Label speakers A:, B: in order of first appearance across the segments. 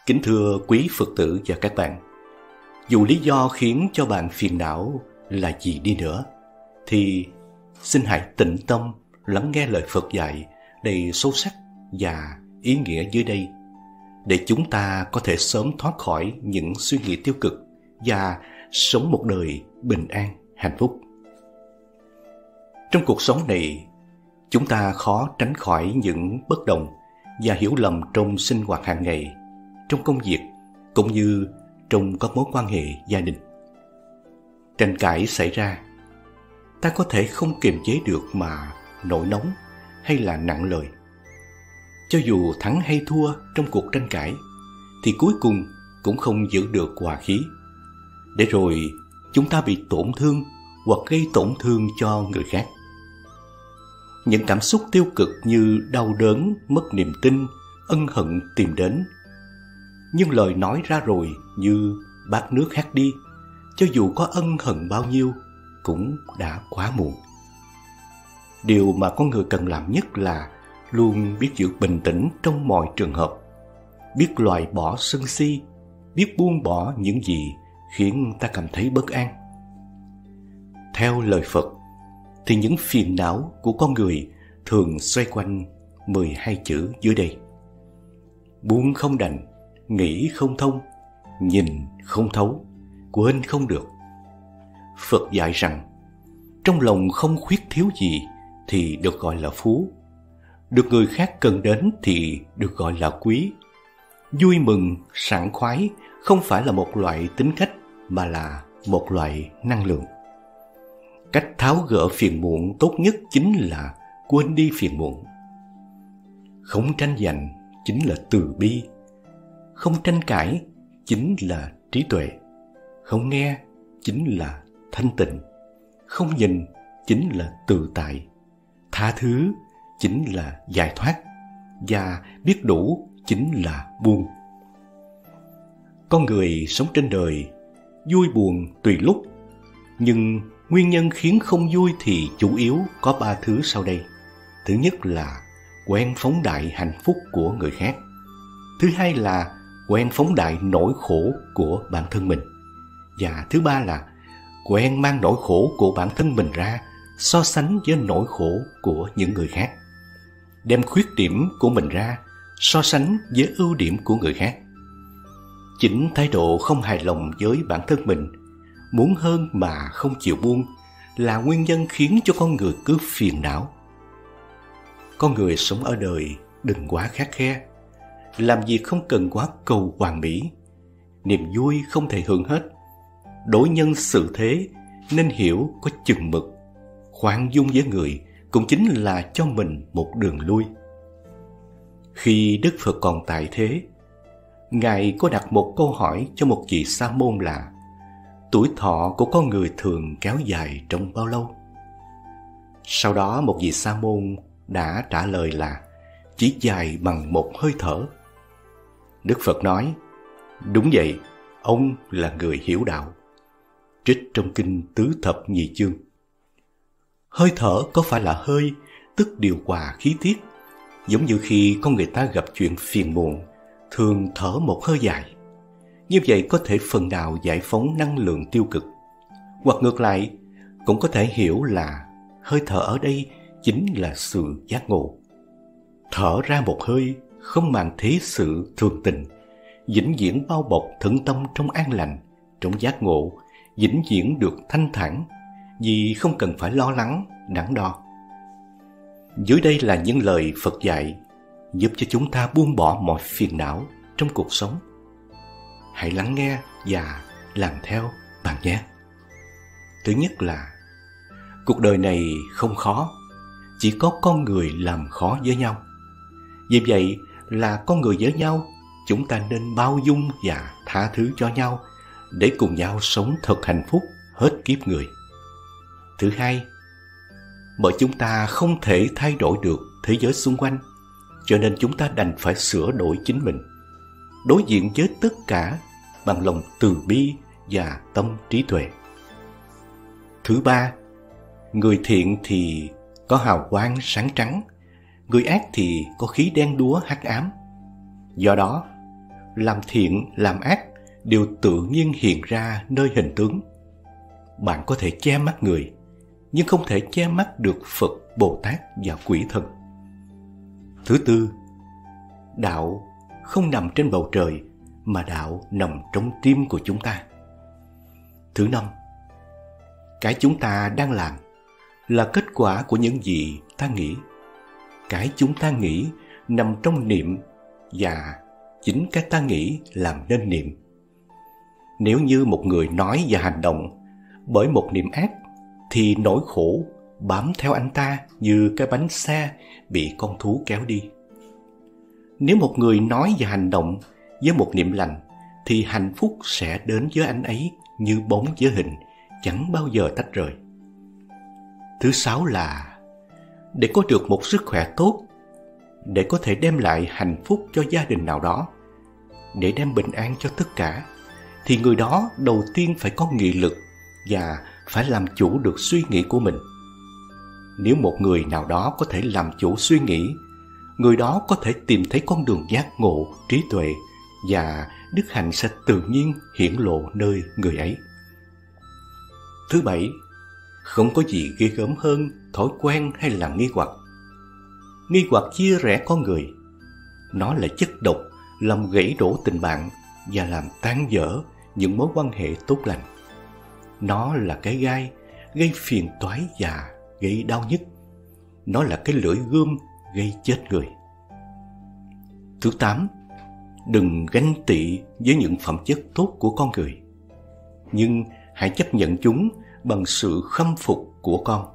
A: Kính thưa quý Phật tử và các bạn, dù lý do khiến cho bạn phiền não là gì đi nữa, thì xin hãy tĩnh tâm lắng nghe lời Phật dạy đầy sâu sắc và ý nghĩa dưới đây, để chúng ta có thể sớm thoát khỏi những suy nghĩ tiêu cực và sống một đời bình an, hạnh phúc. Trong cuộc sống này, chúng ta khó tránh khỏi những bất đồng và hiểu lầm trong sinh hoạt hàng ngày, trong công việc, cũng như trong các mối quan hệ gia đình. Tranh cãi xảy ra, ta có thể không kiềm chế được mà nổi nóng hay là nặng lời. Cho dù thắng hay thua trong cuộc tranh cãi, thì cuối cùng cũng không giữ được hòa khí, để rồi chúng ta bị tổn thương hoặc gây tổn thương cho người khác. Những cảm xúc tiêu cực như đau đớn, mất niềm tin, ân hận tìm đến. Nhưng lời nói ra rồi như bát nước hắt đi, cho dù có ân hận bao nhiêu cũng đã quá muộn. Điều mà con người cần làm nhất là luôn biết giữ bình tĩnh trong mọi trường hợp, biết loại bỏ sân si, biết buông bỏ những gì khiến ta cảm thấy bất an. Theo lời Phật, thì những phiền não của con người thường xoay quanh 12 chữ dưới đây: buông không đành, nghĩ không thông, nhìn không thấu, quên không được. Phật dạy rằng, trong lòng không khuyết thiếu gì thì được gọi là phú, được người khác cần đến thì được gọi là quý. Vui mừng, sảng khoái không phải là một loại tính cách, mà là một loại năng lượng. Cách tháo gỡ phiền muộn tốt nhất chính là quên đi phiền muộn. Không tranh giành chính là từ bi, không tranh cãi chính là trí tuệ, không nghe chính là thanh tịnh, không nhìn chính là tự tại, tha thứ chính là giải thoát, và biết đủ chính là buông. Con người sống trên đời vui buồn tùy lúc, nhưng nguyên nhân khiến không vui thì chủ yếu có 3 thứ sau đây. Thứ nhất là quen phóng đại hạnh phúc của người khác. Thứ hai là quen phóng đại nỗi khổ của bản thân mình. Và thứ ba là quen mang nỗi khổ của bản thân mình ra so sánh với nỗi khổ của những người khác, đem khuyết điểm của mình ra so sánh với ưu điểm của người khác. Chính thái độ không hài lòng với bản thân mình, muốn hơn mà không chịu buông, là nguyên nhân khiến cho con người cứ phiền não. Con người sống ở đời đừng quá khắt khe, làm việc không cần quá cầu hoàn mỹ. Niềm vui không thể hưởng hết. Đối nhân xử thế nên hiểu có chừng mực. Khoan dung với người cũng chính là cho mình một đường lui. Khi Đức Phật còn tại thế, Ngài có đặt một câu hỏi cho một vị sa môn là: tuổi thọ của con người thường kéo dài trong bao lâu? Sau đó một vị sa môn đã trả lời là chỉ dài bằng một hơi thở. Đức Phật nói: đúng vậy, ông là người hiểu đạo. Trích trong kinh Tứ Thập Nhị Chương. Hơi thở có phải là hơi, tức điều hòa khí tiết, giống như khi con người ta gặp chuyện phiền muộn, thường thở một hơi dài. Như vậy có thể phần nào giải phóng năng lượng tiêu cực. Hoặc ngược lại, cũng có thể hiểu là hơi thở ở đây chính là sự giác ngộ. Thở ra một hơi không màng thế sự thường tình, vĩnh viễn bao bọc thân tâm trong an lành, trong giác ngộ, vĩnh viễn được thanh thản, vì không cần phải lo lắng, đắn đo. Dưới đây là những lời Phật dạy giúp cho chúng ta buông bỏ mọi phiền não trong cuộc sống. Hãy lắng nghe và làm theo bạn nhé. Thứ nhất là cuộc đời này không khó, chỉ có con người làm khó với nhau. Vì vậy là con người với nhau, chúng ta nên bao dung và tha thứ cho nhau để cùng nhau sống thật hạnh phúc hết kiếp người. Thứ hai, bởi chúng ta không thể thay đổi được thế giới xung quanh, cho nên chúng ta đành phải sửa đổi chính mình, đối diện với tất cả bằng lòng từ bi và tâm trí tuệ. Thứ ba, người thiện thì có hào quang sáng trắng, người ác thì có khí đen đúa hắc ám. Do đó, làm thiện, làm ác đều tự nhiên hiện ra nơi hình tướng. Bạn có thể che mắt người, nhưng không thể che mắt được Phật, Bồ Tát và quỷ thần. Thứ tư, đạo không nằm trên bầu trời, mà đạo nằm trong tim của chúng ta. Thứ năm, cái chúng ta đang làm là kết quả của những gì ta nghĩ. Cái chúng ta nghĩ nằm trong niệm, và chính cái ta nghĩ làm nên niệm. Nếu như một người nói và hành động bởi một niệm ác, thì nỗi khổ bám theo anh ta như cái bánh xe bị con thú kéo đi. Nếu một người nói và hành động với một niệm lành, thì hạnh phúc sẽ đến với anh ấy như bóng với hình, chẳng bao giờ tách rời. Thứ sáu là để có được một sức khỏe tốt, để có thể đem lại hạnh phúc cho gia đình nào đó, để đem bình an cho tất cả, thì người đó đầu tiên phải có nghị lực và phải làm chủ được suy nghĩ của mình. Nếu một người nào đó có thể làm chủ suy nghĩ, người đó có thể tìm thấy con đường giác ngộ, trí tuệ, và đức hạnh sẽ tự nhiên hiển lộ nơi người ấy. Thứ bảy, không có gì ghê gớm hơn thói quen hay là nghi hoặc. Nghi hoặc chia rẽ con người. Nó là chất độc làm gãy đổ tình bạn và làm tan vỡ những mối quan hệ tốt lành. Nó là cái gai gây phiền toái và gây đau nhức. Nó là cái lưỡi gươm gây chết người. Thứ tám, đừng ganh tị với những phẩm chất tốt của con người, nhưng hãy chấp nhận chúng bằng sự khâm phục của con.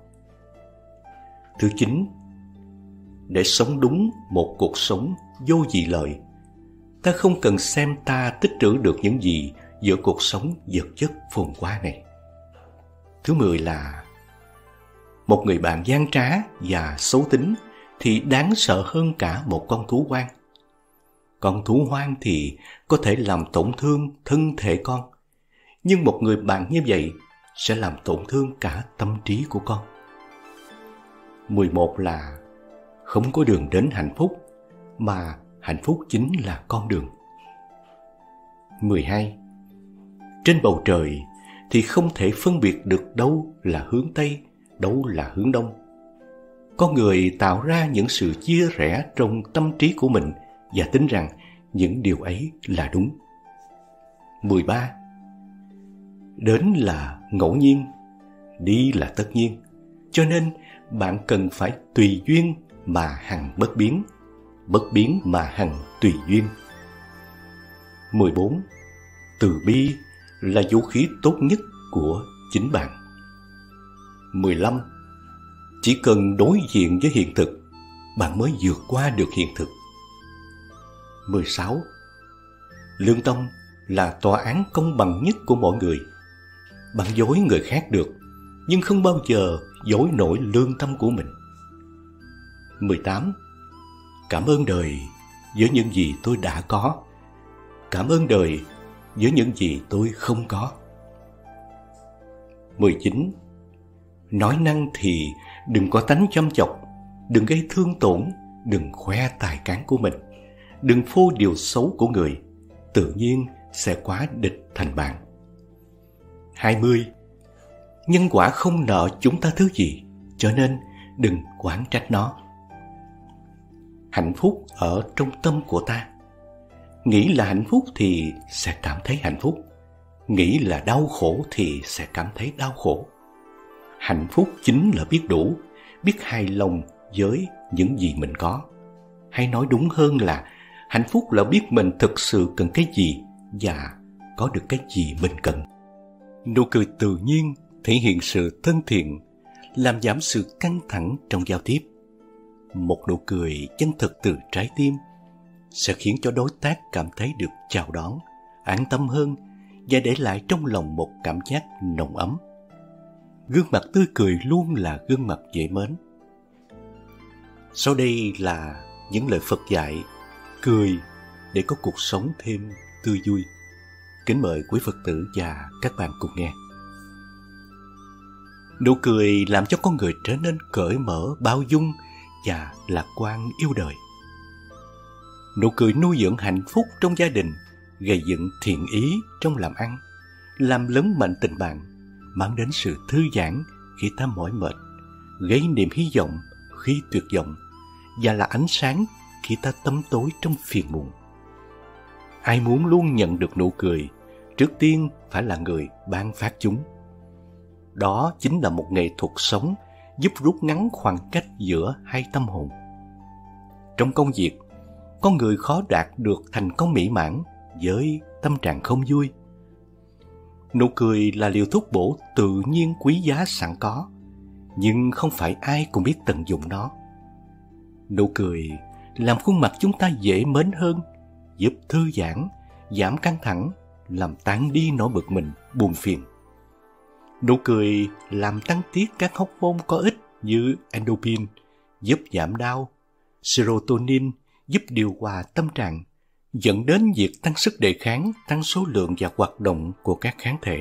A: Thứ chín, để sống đúng một cuộc sống vô vị lợi, ta không cần xem ta tích trữ được những gì giữa cuộc sống vật chất phồn hoa này. Thứ 10 là một người bạn gian trá và xấu tính thì đáng sợ hơn cả một con thú hoang. Con thú hoang thì có thể làm tổn thương thân thể con, nhưng một người bạn như vậy sẽ làm tổn thương cả tâm trí của con. 11 là không có đường đến hạnh phúc, mà hạnh phúc chính là con đường. 12. Trên bầu trời thì không thể phân biệt được đâu là hướng Tây, đâu là hướng Đông. Có người tạo ra những sự chia rẽ trong tâm trí của mình và tin rằng những điều ấy là đúng. 13. Đến là ngẫu nhiên, đi là tất nhiên, cho nên bạn cần phải tùy duyên mà hằng bất biến, bất biến mà hằng tùy duyên. 14. Từ bi là vũ khí tốt nhất của chính bạn. 15. Chỉ cần đối diện với hiện thực, bạn mới vượt qua được hiện thực. 16. Lương tâm là tòa án công bằng nhất của mọi người. Bạn dối người khác được, nhưng không bao giờ dối nổi lương tâm của mình. 18. Cảm ơn đời với những gì tôi đã có. Cảm ơn đời với những gì tôi không có. 19. Nói năng thì đừng có tánh châm chọc, đừng gây thương tổn, đừng khoe tài cán của mình, đừng phô điều xấu của người, tự nhiên sẽ quá địch thành bạn. 20. Nhân quả không nợ chúng ta thứ gì, cho nên đừng oán trách nó. Hạnh phúc ở trong tâm của ta. Nghĩ là hạnh phúc thì sẽ cảm thấy hạnh phúc, nghĩ là đau khổ thì sẽ cảm thấy đau khổ. Hạnh phúc chính là biết đủ, biết hài lòng với những gì mình có. Hay nói đúng hơn là hạnh phúc là biết mình thực sự cần cái gì và có được cái gì mình cần. Nụ cười tự nhiên thể hiện sự thân thiện, làm giảm sự căng thẳng trong giao tiếp. Một nụ cười chân thực từ trái tim sẽ khiến cho đối tác cảm thấy được chào đón, an tâm hơn và để lại trong lòng một cảm giác nồng ấm. Gương mặt tươi cười luôn là gương mặt dễ mến. Sau đây là những lời Phật dạy cười để có cuộc sống thêm tươi vui. Kính mời quý Phật tử và các bạn cùng nghe. Nụ cười làm cho con người trở nên cởi mở, bao dung và lạc quan yêu đời. Nụ cười nuôi dưỡng hạnh phúc trong gia đình gây dựng thiện ý trong làm ăn, làm lớn mạnh tình bạn, mang đến sự thư giãn khi ta mỏi mệt, gây niềm hy vọng khi tuyệt vọng, và là ánh sáng khi ta tăm tối trong phiền muộn. Ai muốn luôn nhận được nụ cười, trước tiên phải là người ban phát chúng. Đó chính là một nghệ thuật sống giúp rút ngắn khoảng cách giữa hai tâm hồn. Trong công việc, con người khó đạt được thành công mỹ mãn với tâm trạng không vui. Nụ cười là liều thuốc bổ tự nhiên quý giá sẵn có, nhưng không phải ai cũng biết tận dụng nó. Nụ cười làm khuôn mặt chúng ta dễ mến hơn, giúp thư giãn, giảm căng thẳng, làm tán đi nỗi bực mình, buồn phiền. Nụ cười làm tăng tiết các hormone có ích như endorphin, giúp giảm đau, serotonin giúp điều hòa tâm trạng, dẫn đến việc tăng sức đề kháng, tăng số lượng và hoạt động của các kháng thể.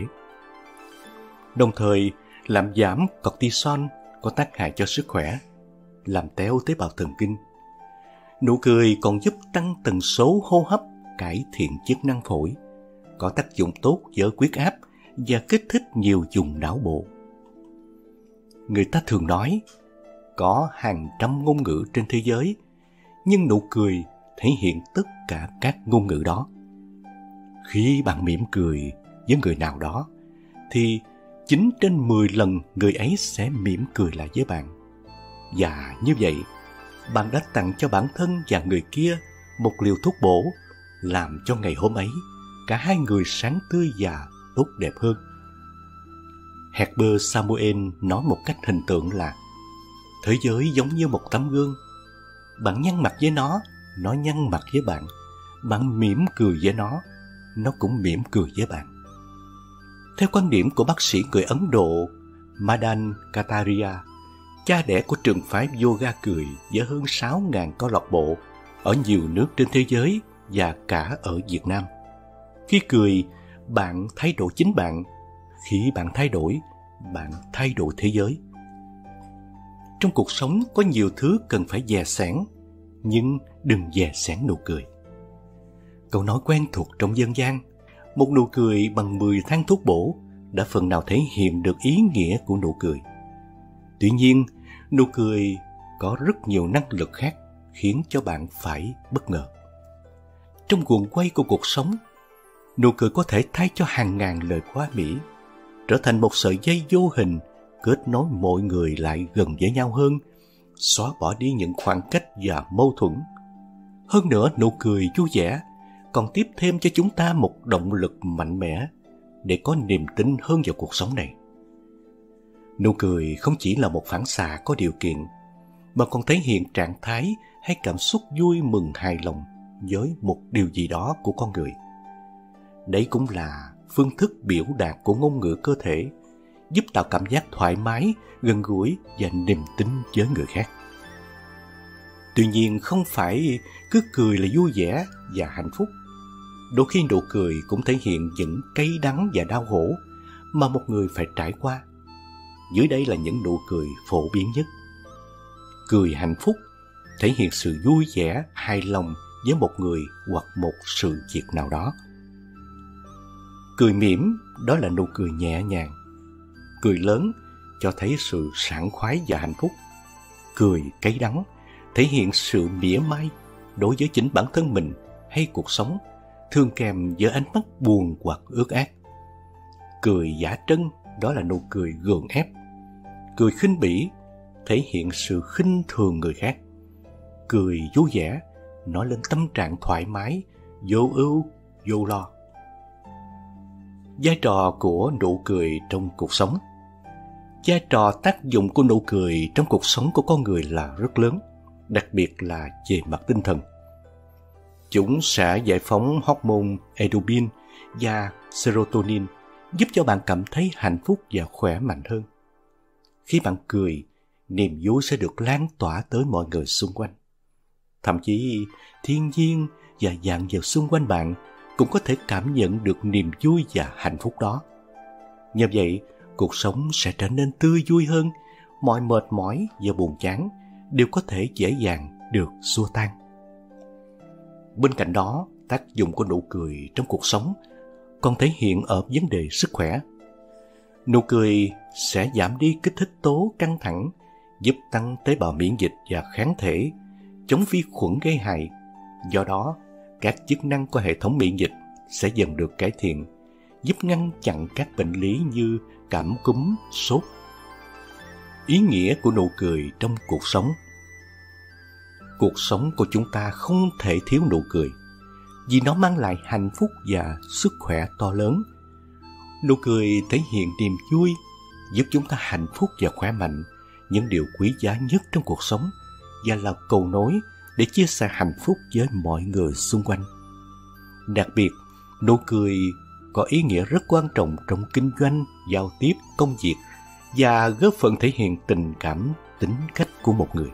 A: Đồng thời, làm giảm cortisol có tác hại cho sức khỏe, làm teo tế bào thần kinh. Nụ cười còn giúp tăng tần số hô hấp, cải thiện chức năng phổi, có tác dụng tốt với huyết áp và kích thích nhiều vùng não bộ. Người ta thường nói, có hàng trăm ngôn ngữ trên thế giới, nhưng nụ cười thể hiện tất cả các ngôn ngữ đó. Khi bạn mỉm cười với người nào đó, thì 9 trên 10 lần người ấy sẽ mỉm cười lại với bạn. Và như vậy, bạn đã tặng cho bản thân và người kia một liều thuốc bổ, làm cho ngày hôm ấy cả hai người sáng tươi và tốt đẹp hơn. Herbert Samuel nói một cách hình tượng là thế giới giống như một tấm gương. Bạn nhăn mặt với nó nhăn mặt với bạn. Bạn mỉm cười với nó cũng mỉm cười với bạn. Theo quan điểm của bác sĩ người Ấn Độ Madan Kataria, cha đẻ của trường phái yoga cười với hơn 6.000 câu lạc bộ ở nhiều nước trên thế giới và cả ở Việt Nam. Khi cười, bạn thay đổi chính bạn. Khi bạn thay đổi thế giới. Trong cuộc sống có nhiều thứ cần phải dè sẻn, nhưng đừng dè sẻn nụ cười. Câu nói quen thuộc trong dân gian, một nụ cười bằng 10 thang thuốc bổ, đã phần nào thể hiện được ý nghĩa của nụ cười. Tuy nhiên, nụ cười có rất nhiều năng lực khác khiến cho bạn phải bất ngờ. Trong guồng quay của cuộc sống, nụ cười có thể thay cho hàng ngàn lời hoa mỹ, trở thành một sợi dây vô hình kết nối mọi người lại gần với nhau hơn, xóa bỏ đi những khoảng cách và mâu thuẫn. Hơn nữa, nụ cười vui vẻ còn tiếp thêm cho chúng ta một động lực mạnh mẽ để có niềm tin hơn vào cuộc sống này. Nụ cười không chỉ là một phản xạ có điều kiện, mà còn thể hiện trạng thái hay cảm xúc vui mừng hài lòng với một điều gì đó của con người. Đấy cũng là phương thức biểu đạt của ngôn ngữ cơ thể, giúp tạo cảm giác thoải mái, gần gũi và niềm tin với người khác. Tuy nhiên, không phải cứ cười là vui vẻ và hạnh phúc. Đôi khi nụ cười cũng thể hiện những cay đắng và đau khổ mà một người phải trải qua. Dưới đây là những nụ cười phổ biến nhất. Cười hạnh phúc thể hiện sự vui vẻ, hài lòng với một người hoặc một sự việc nào đó. Cười mỉm, đó là nụ cười nhẹ nhàng. Cười lớn cho thấy sự sảng khoái và hạnh phúc. Cười cay đắng thể hiện sự mỉa mai đối với chính bản thân mình hay cuộc sống, thường kèm với ánh mắt buồn hoặc ước ác. Cười giả trân, đó là nụ cười gượng ép. Cười khinh bỉ thể hiện sự khinh thường người khác. Cười vui vẻ nói lên tâm trạng thoải mái, vô ưu, vô lo. Vai trò của nụ cười trong cuộc sống. Vai trò tác dụng của nụ cười trong cuộc sống của con người là rất lớn, đặc biệt là về mặt tinh thần. Chúng sẽ giải phóng hormone endorphin và serotonin, giúp cho bạn cảm thấy hạnh phúc và khỏe mạnh hơn. Khi bạn cười, niềm vui sẽ được lan tỏa tới mọi người xung quanh. Thậm chí, thiên nhiên và dạng vật xung quanh bạn cũng có thể cảm nhận được niềm vui và hạnh phúc đó. Như vậy, cuộc sống sẽ trở nên tươi vui hơn, mọi mệt mỏi và buồn chán đều có thể dễ dàng được xua tan. Bên cạnh đó, tác dụng của nụ cười trong cuộc sống còn thể hiện ở vấn đề sức khỏe. Nụ cười sẽ giảm đi kích thích tố căng thẳng, giúp tăng tế bào miễn dịch và kháng thể, chống vi khuẩn gây hại. Do đó, các chức năng của hệ thống miễn dịch sẽ dần được cải thiện, giúp ngăn chặn các bệnh lý như cảm cúm, sốt. Ý nghĩa của nụ cười trong cuộc sống. Cuộc sống của chúng ta không thể thiếu nụ cười, vì nó mang lại hạnh phúc và sức khỏe to lớn. Nụ cười thể hiện niềm vui, giúp chúng ta hạnh phúc và khỏe mạnh, những điều quý giá nhất trong cuộc sống, và là cầu nối để chia sẻ hạnh phúc với mọi người xung quanh. Đặc biệt, nụ cười có ý nghĩa rất quan trọng trong kinh doanh, giao tiếp, công việc và góp phần thể hiện tình cảm, tính cách của một người.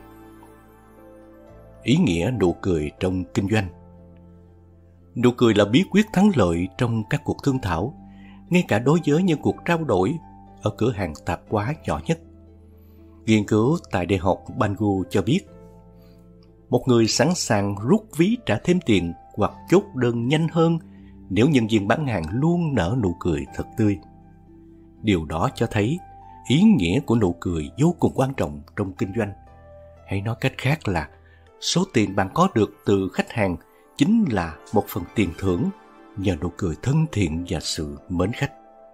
A: Ý nghĩa nụ cười trong kinh doanh. Nụ cười là bí quyết thắng lợi trong các cuộc thương thảo, ngay cả đối với những cuộc trao đổi ở cửa hàng tạp hóa nhỏ nhất. Nghiên cứu tại Đại học Bangu cho biết, một người sẵn sàng rút ví trả thêm tiền hoặc chốt đơn nhanh hơn nếu nhân viên bán hàng luôn nở nụ cười thật tươi. Điều đó cho thấy ý nghĩa của nụ cười vô cùng quan trọng trong kinh doanh. Hay nói cách khác là số tiền bạn có được từ khách hàng chính là một phần tiền thưởng nhờ nụ cười thân thiện và sự mến khách.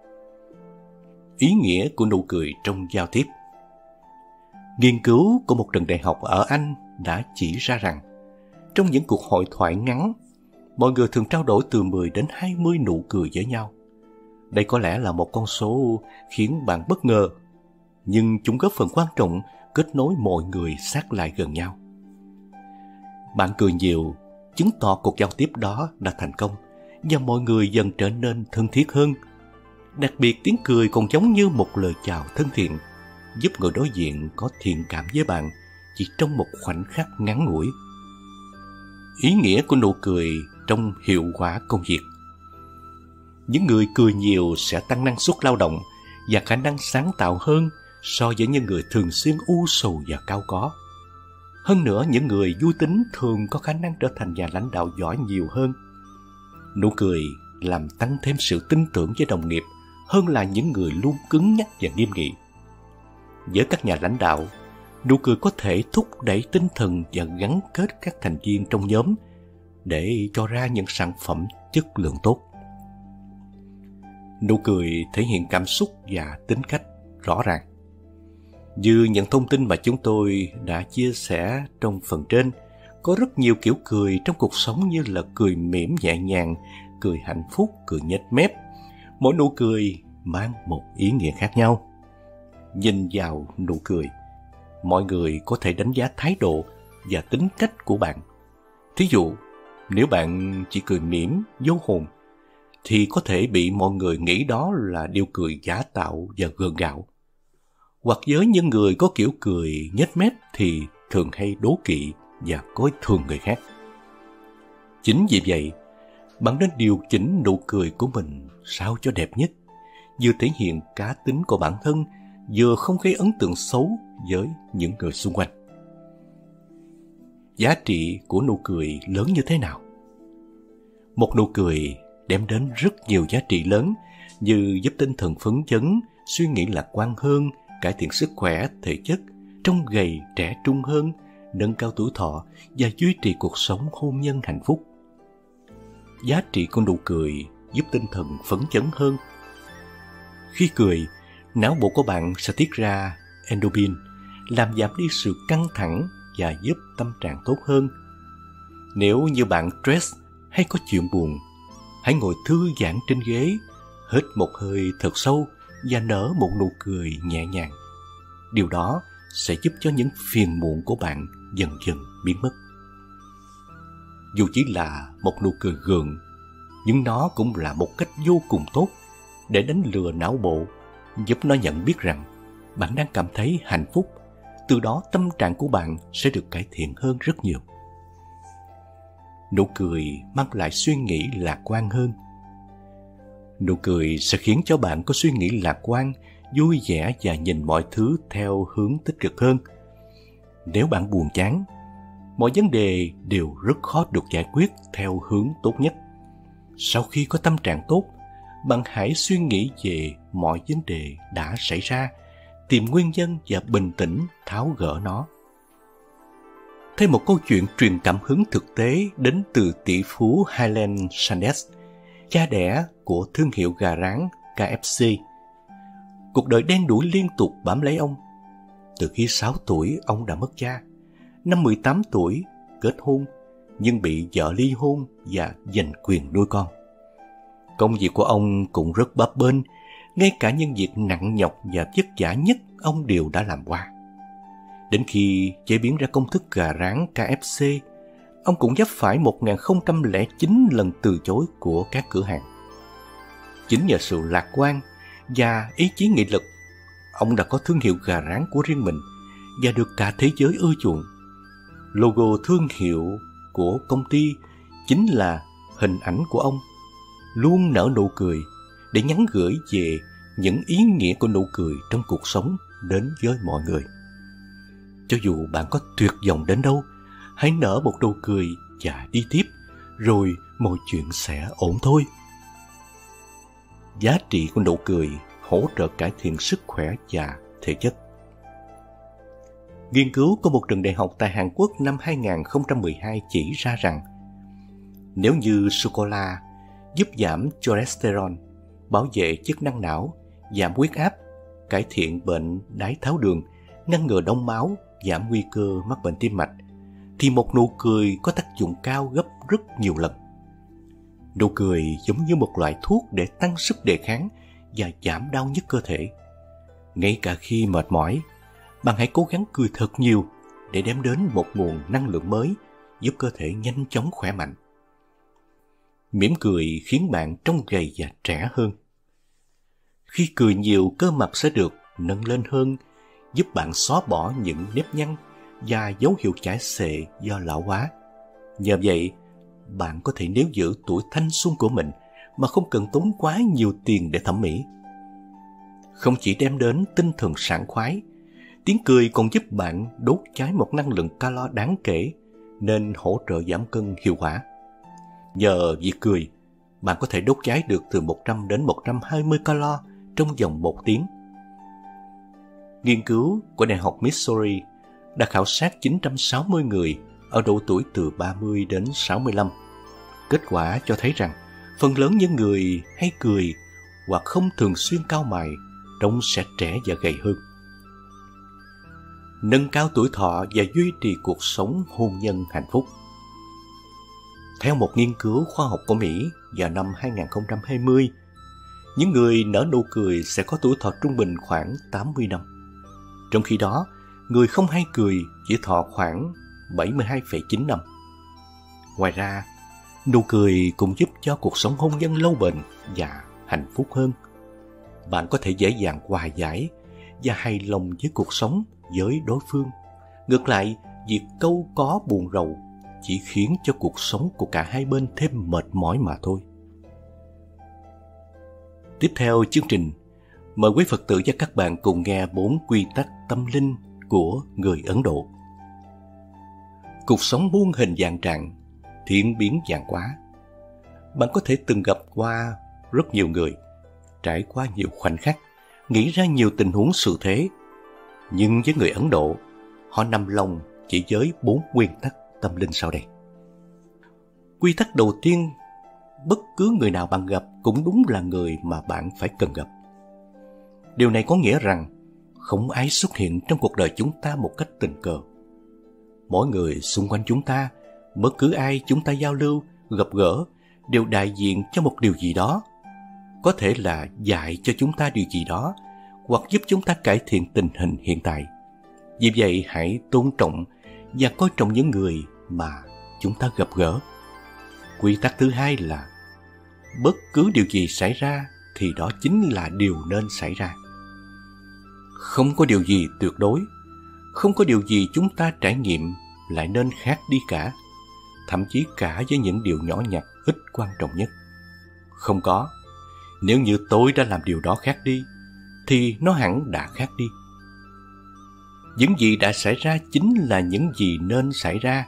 A: Ý nghĩa của nụ cười trong giao tiếp. Nghiên cứu của một trường đại học ở Anh đã chỉ ra rằng trong những cuộc hội thoại ngắn, mọi người thường trao đổi từ 10 đến 20 nụ cười với nhau. Đây có lẽ là một con số khiến bạn bất ngờ, nhưng chúng góp phần quan trọng kết nối mọi người sát lại gần nhau. Bạn cười nhiều, chứng tỏ cuộc giao tiếp đó đã thành công và mọi người dần trở nên thân thiết hơn. Đặc biệt, tiếng cười còn giống như một lời chào thân thiện, giúp người đối diện có thiện cảm với bạn chỉ trong một khoảnh khắc ngắn ngủi. Ý nghĩa của nụ cười trong hiệu quả công việc. Những người cười nhiều sẽ tăng năng suất lao động và khả năng sáng tạo hơn so với những người thường xuyên u sầu và cao có. Hơn nữa, những người vui tính thường có khả năng trở thành nhà lãnh đạo giỏi nhiều hơn. Nụ cười làm tăng thêm sự tin tưởng với đồng nghiệp hơn là những người luôn cứng nhắc và nghiêm nghị. Với các nhà lãnh đạo, nụ cười có thể thúc đẩy tinh thần và gắn kết các thành viên trong nhóm để cho ra những sản phẩm chất lượng tốt. Nụ cười thể hiện cảm xúc và tính cách rõ ràng. Như những thông tin mà chúng tôi đã chia sẻ trong phần trên, có rất nhiều kiểu cười trong cuộc sống như là cười mỉm nhẹ nhàng, cười hạnh phúc, cười nhếch mép. Mỗi nụ cười mang một ý nghĩa khác nhau. Nhìn vào nụ cười, mọi người có thể đánh giá thái độ và tính cách của bạn. Thí dụ, nếu bạn chỉ cười mỉm, vô hồn, thì có thể bị mọi người nghĩ đó là điều cười giả tạo và gượng gạo. Hoặc với những người có kiểu cười nhếch mép thì thường hay đố kỵ và coi thường người khác. Chính vì vậy, bạn nên điều chỉnh nụ cười của mình sao cho đẹp nhất, vừa thể hiện cá tính của bản thân, vừa không gây ấn tượng xấu với những người xung quanh. Giá trị của nụ cười lớn như thế nào? Một nụ cười đem đến rất nhiều giá trị lớn như giúp tinh thần phấn chấn, suy nghĩ lạc quan hơn, cải thiện sức khỏe, thể chất, trông gầy, trẻ trung hơn, nâng cao tuổi thọ và duy trì cuộc sống hôn nhân hạnh phúc. Giá trị của nụ cười giúp tinh thần phấn chấn hơn. Khi cười, não bộ của bạn sẽ tiết ra endorphin, làm giảm đi sự căng thẳng và giúp tâm trạng tốt hơn. Nếu như bạn stress hay có chuyện buồn, hãy ngồi thư giãn trên ghế, hít một hơi thật sâu và nở một nụ cười nhẹ nhàng. Điều đó sẽ giúp cho những phiền muộn của bạn dần dần biến mất. Dù chỉ là một nụ cười gượng, nhưng nó cũng là một cách vô cùng tốt để đánh lừa não bộ, giúp nó nhận biết rằng bạn đang cảm thấy hạnh phúc. Từ đó tâm trạng của bạn sẽ được cải thiện hơn rất nhiều. Nụ cười mang lại suy nghĩ lạc quan hơn. Nụ cười sẽ khiến cho bạn có suy nghĩ lạc quan, vui vẻ và nhìn mọi thứ theo hướng tích cực hơn. Nếu bạn buồn chán, mọi vấn đề đều rất khó được giải quyết theo hướng tốt nhất. Sau khi có tâm trạng tốt, bạn hãy suy nghĩ về mọi vấn đề đã xảy ra, tìm nguyên nhân và bình tĩnh tháo gỡ nó. Thêm một câu chuyện truyền cảm hứng thực tế đến từ tỷ phú Highland Sanders, cha đẻ của thương hiệu gà rán KFC. Cuộc đời đen đủi liên tục bám lấy ông. Từ khi 6 tuổi, ông đã mất cha. Năm 18 tuổi, kết hôn, nhưng bị vợ ly hôn và giành quyền nuôi con. Công việc của ông cũng rất bấp bênh, ngay cả những việc nặng nhọc và vất vả nhất ông đều đã làm qua. Đến khi chế biến ra công thức gà rán KFC, ông cũng vấp phải 1009 lần từ chối của các cửa hàng. Chính nhờ sự lạc quan và ý chí nghị lực, ông đã có thương hiệu gà rán của riêng mình và được cả thế giới ưa chuộng. Logo thương hiệu của công ty chính là hình ảnh của ông, luôn nở nụ cười để nhắn gửi về những ý nghĩa của nụ cười trong cuộc sống đến với mọi người. Cho dù bạn có tuyệt vọng đến đâu, hãy nở một nụ cười và đi tiếp, rồi mọi chuyện sẽ ổn thôi. Giá trị của nụ cười hỗ trợ cải thiện sức khỏe và thể chất. Nghiên cứu của một trường đại học tại Hàn Quốc năm 2012 chỉ ra rằng nếu như sô-cô-la giúp giảm cholesterol, bảo vệ chức năng não, giảm huyết áp, cải thiện bệnh đái tháo đường, ngăn ngừa đông máu, giảm nguy cơ mắc bệnh tim mạch, thì một nụ cười có tác dụng cao gấp rất nhiều lần. Nụ cười giống như một loại thuốc để tăng sức đề kháng và giảm đau nhức cơ thể. Ngay cả khi mệt mỏi, bạn hãy cố gắng cười thật nhiều để đem đến một nguồn năng lượng mới giúp cơ thể nhanh chóng khỏe mạnh. Mỉm cười khiến bạn trông gầy và trẻ hơn. Khi cười nhiều, cơ mặt sẽ được nâng lên hơn, giúp bạn xóa bỏ những nếp nhăn và dấu hiệu chảy xệ do lão hóa. Nhờ vậy, bạn có thể níu giữ tuổi thanh xuân của mình mà không cần tốn quá nhiều tiền để thẩm mỹ. Không chỉ đem đến tinh thần sảng khoái, tiếng cười còn giúp bạn đốt cháy một năng lượng calo đáng kể nên hỗ trợ giảm cân hiệu quả. Nhờ việc cười, bạn có thể đốt cháy được từ 100 đến 120 calo trong vòng 1 tiếng. Nghiên cứu của Đại học Missouri đã khảo sát 960 người ở độ tuổi từ 30 đến 65. Kết quả cho thấy rằng phần lớn những người hay cười hoặc không thường xuyên cau mày trông sẽ trẻ và gầy hơn. Nâng cao tuổi thọ và duy trì cuộc sống hôn nhân hạnh phúc. Theo một nghiên cứu khoa học của Mỹ vào năm 2020, những người nở nụ cười sẽ có tuổi thọ trung bình khoảng 80 năm. Trong khi đó, người không hay cười chỉ thọ khoảng 72,9 năm. Ngoài ra, nụ cười cũng giúp cho cuộc sống hôn nhân lâu bền và hạnh phúc hơn. Bạn có thể dễ dàng hòa giải và hài lòng với cuộc sống với đối phương. Ngược lại, việc câu có buồn rầu chỉ khiến cho cuộc sống của cả hai bên thêm mệt mỏi mà thôi. Tiếp theo chương trình, mời quý Phật tử và các bạn cùng nghe 4 quy tắc tâm linh của người Ấn Độ. Cuộc sống muôn hình vạn trạng, thiên biến vạn hóa. Bạn có thể từng gặp qua rất nhiều người, trải qua nhiều khoảnh khắc, nghĩ ra nhiều tình huống sự thế. Nhưng với người Ấn Độ, họ nằm lòng chỉ với 4 nguyên tắc tâm linh sau đây. Quy tắc đầu tiên, bất cứ người nào bạn gặp cũng đúng là người mà bạn phải cần gặp. Điều này có nghĩa rằng không ai xuất hiện trong cuộc đời chúng ta một cách tình cờ. Mỗi người xung quanh chúng ta, bất cứ ai chúng ta giao lưu, gặp gỡ, đều đại diện cho một điều gì đó. Có thể là dạy cho chúng ta điều gì đó, hoặc giúp chúng ta cải thiện tình hình hiện tại. Vì vậy, hãy tôn trọng và coi trọng những người mà chúng ta gặp gỡ. Quy tắc thứ hai là bất cứ điều gì xảy ra thì đó chính là điều nên xảy ra. Không có điều gì tuyệt đối, không có điều gì chúng ta trải nghiệm lại nên khác đi cả, thậm chí cả với những điều nhỏ nhặt ít quan trọng nhất. Không có, nếu như tôi đã làm điều đó khác đi, thì nó hẳn đã khác đi. Những gì đã xảy ra chính là những gì nên xảy ra,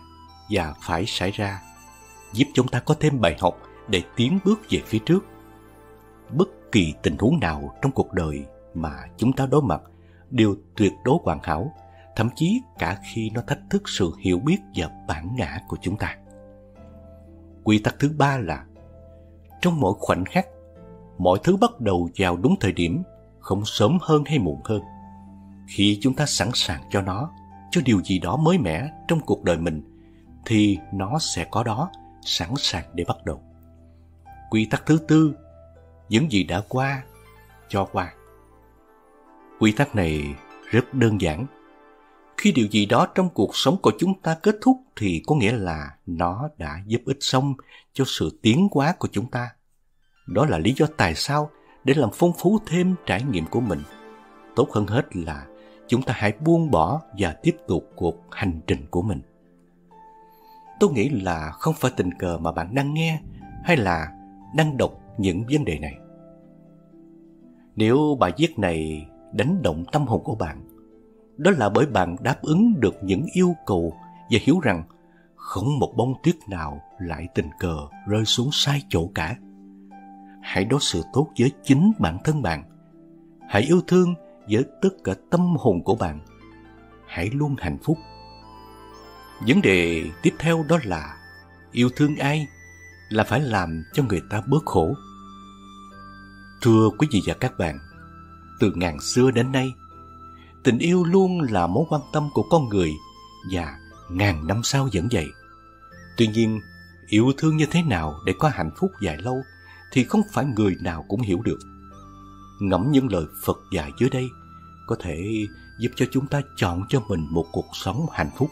A: và phải xảy ra, giúp chúng ta có thêm bài học để tiến bước về phía trước. Bất kỳ tình huống nào trong cuộc đời mà chúng ta đối mặt đều tuyệt đối hoàn hảo, thậm chí cả khi nó thách thức sự hiểu biết và bản ngã của chúng ta. Quy tắc thứ 3 là trong mỗi khoảnh khắc, mọi thứ bắt đầu vào đúng thời điểm, không sớm hơn hay muộn hơn. Khi chúng ta sẵn sàng cho nó, cho điều gì đó mới mẻ trong cuộc đời mình, thì nó sẽ có đó, sẵn sàng để bắt đầu. Quy tắc thứ 4, những gì đã qua, cho qua. Quy tắc này rất đơn giản. Khi điều gì đó trong cuộc sống của chúng ta kết thúc thì có nghĩa là nó đã giúp ích xong cho sự tiến hóa của chúng ta. Đó là lý do tại sao để làm phong phú thêm trải nghiệm của mình. Tốt hơn hết là chúng ta hãy buông bỏ và tiếp tục cuộc hành trình của mình. Tôi nghĩ là không phải tình cờ mà bạn đang nghe hay là đang đọc những vấn đề này. Nếu bài viết này đánh động tâm hồn của bạn, đó là bởi bạn đáp ứng được những yêu cầu và hiểu rằng không một bông tuyết nào lại tình cờ rơi xuống sai chỗ cả. Hãy đối xử tốt với chính bản thân bạn. Hãy yêu thương với tất cả tâm hồn của bạn. Hãy luôn hạnh phúc. Vấn đề tiếp theo đó là yêu thương ai là phải làm cho người ta bớt khổ. Thưa quý vị và các bạn, từ ngàn xưa đến nay, tình yêu luôn là mối quan tâm của con người và ngàn năm sau vẫn vậy. Tuy nhiên, yêu thương như thế nào để có hạnh phúc dài lâu thì không phải người nào cũng hiểu được. Ngẫm những lời Phật dạy dưới đây có thể giúp cho chúng ta chọn cho mình một cuộc sống hạnh phúc.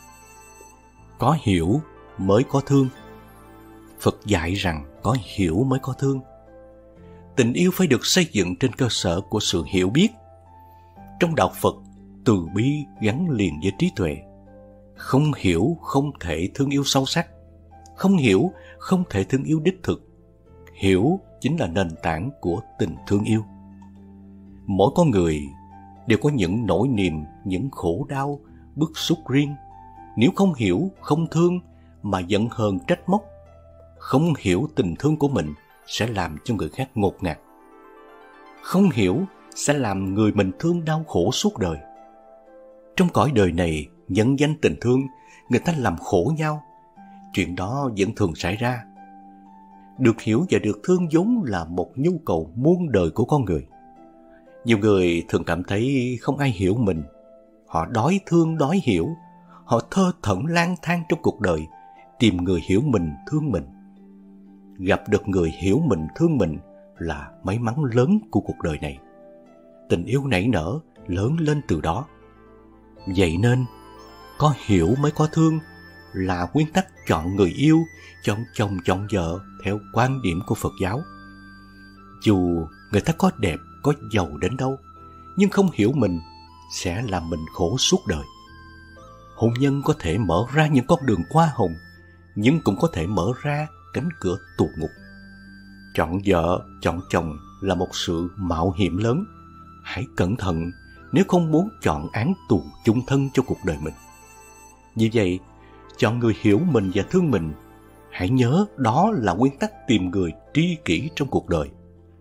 A: Có hiểu mới có thương. Phật dạy rằng có hiểu mới có thương. Tình yêu phải được xây dựng trên cơ sở của sự hiểu biết. Trong đạo Phật, từ bi gắn liền với trí tuệ. Không hiểu không thể thương yêu sâu sắc. Không hiểu không thể thương yêu đích thực. Hiểu chính là nền tảng của tình thương yêu. Mỗi con người đều có những nỗi niềm, những khổ đau, bức xúc riêng. Nếu không hiểu, không thương mà giận hờn trách móc, không hiểu tình thương của mình sẽ làm cho người khác ngột ngạt. Không hiểu sẽ làm người mình thương đau khổ suốt đời. Trong cõi đời này, nhân danh tình thương, người ta làm khổ nhau. Chuyện đó vẫn thường xảy ra. Được hiểu và được thương vốn là một nhu cầu muôn đời của con người. Nhiều người thường cảm thấy không ai hiểu mình. Họ đói thương đói hiểu. Họ thơ thẩn lang thang trong cuộc đời, tìm người hiểu mình, thương mình. Gặp được người hiểu mình, thương mình là may mắn lớn của cuộc đời này. Tình yêu nảy nở, lớn lên từ đó. Vậy nên, có hiểu mới có thương là nguyên tắc chọn người yêu, chọn chồng, chọn vợ theo quan điểm của Phật giáo. Dù người ta có đẹp, có giàu đến đâu, nhưng không hiểu mình sẽ làm mình khổ suốt đời. Hôn nhân có thể mở ra những con đường hoa hồng, nhưng cũng có thể mở ra cánh cửa tù ngục. Chọn vợ, chọn chồng là một sự mạo hiểm lớn. Hãy cẩn thận nếu không muốn chọn án tù chung thân cho cuộc đời mình. Như vậy, chọn người hiểu mình và thương mình. Hãy nhớ đó là nguyên tắc tìm người tri kỷ trong cuộc đời.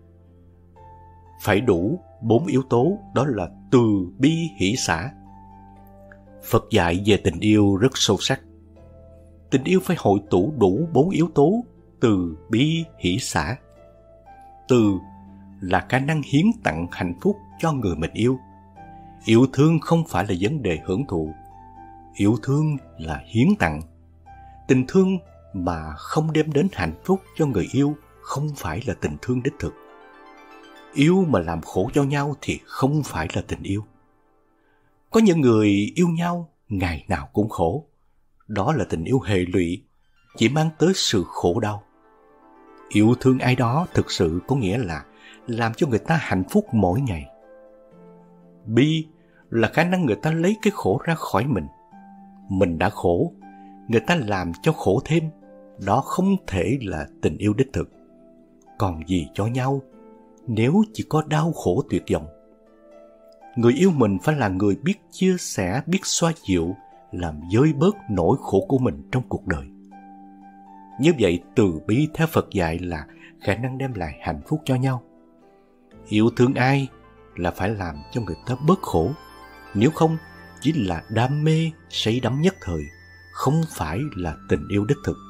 A: Phải đủ 4 yếu tố, đó là từ bi hỷ xả. Phật dạy về tình yêu rất sâu sắc. Tình yêu phải hội tụ đủ 4 yếu tố từ bi hỷ xả. Từ là khả năng hiến tặng hạnh phúc cho người mình yêu. Yêu thương không phải là vấn đề hưởng thụ. Yêu thương là hiến tặng. Tình thương mà không đem đến hạnh phúc cho người yêu không phải là tình thương đích thực. Yêu mà làm khổ cho nhau thì không phải là tình yêu. Có những người yêu nhau ngày nào cũng khổ. Đó là tình yêu hệ lụy, chỉ mang tới sự khổ đau. Yêu thương ai đó thực sự có nghĩa là làm cho người ta hạnh phúc mỗi ngày. Bi là khả năng người ta lấy cái khổ ra khỏi mình. Mình đã khổ, người ta làm cho khổ thêm. Đó không thể là tình yêu đích thực. Còn gì cho nhau nếu chỉ có đau khổ tuyệt vọng? Người yêu mình phải là người biết chia sẻ, biết xoa dịu, làm vơi bớt nỗi khổ của mình trong cuộc đời. Như vậy, từ bi theo Phật dạy là khả năng đem lại hạnh phúc cho nhau. Yêu thương ai là phải làm cho người ta bớt khổ, nếu không chỉ là đam mê say đắm nhất thời, không phải là tình yêu đích thực.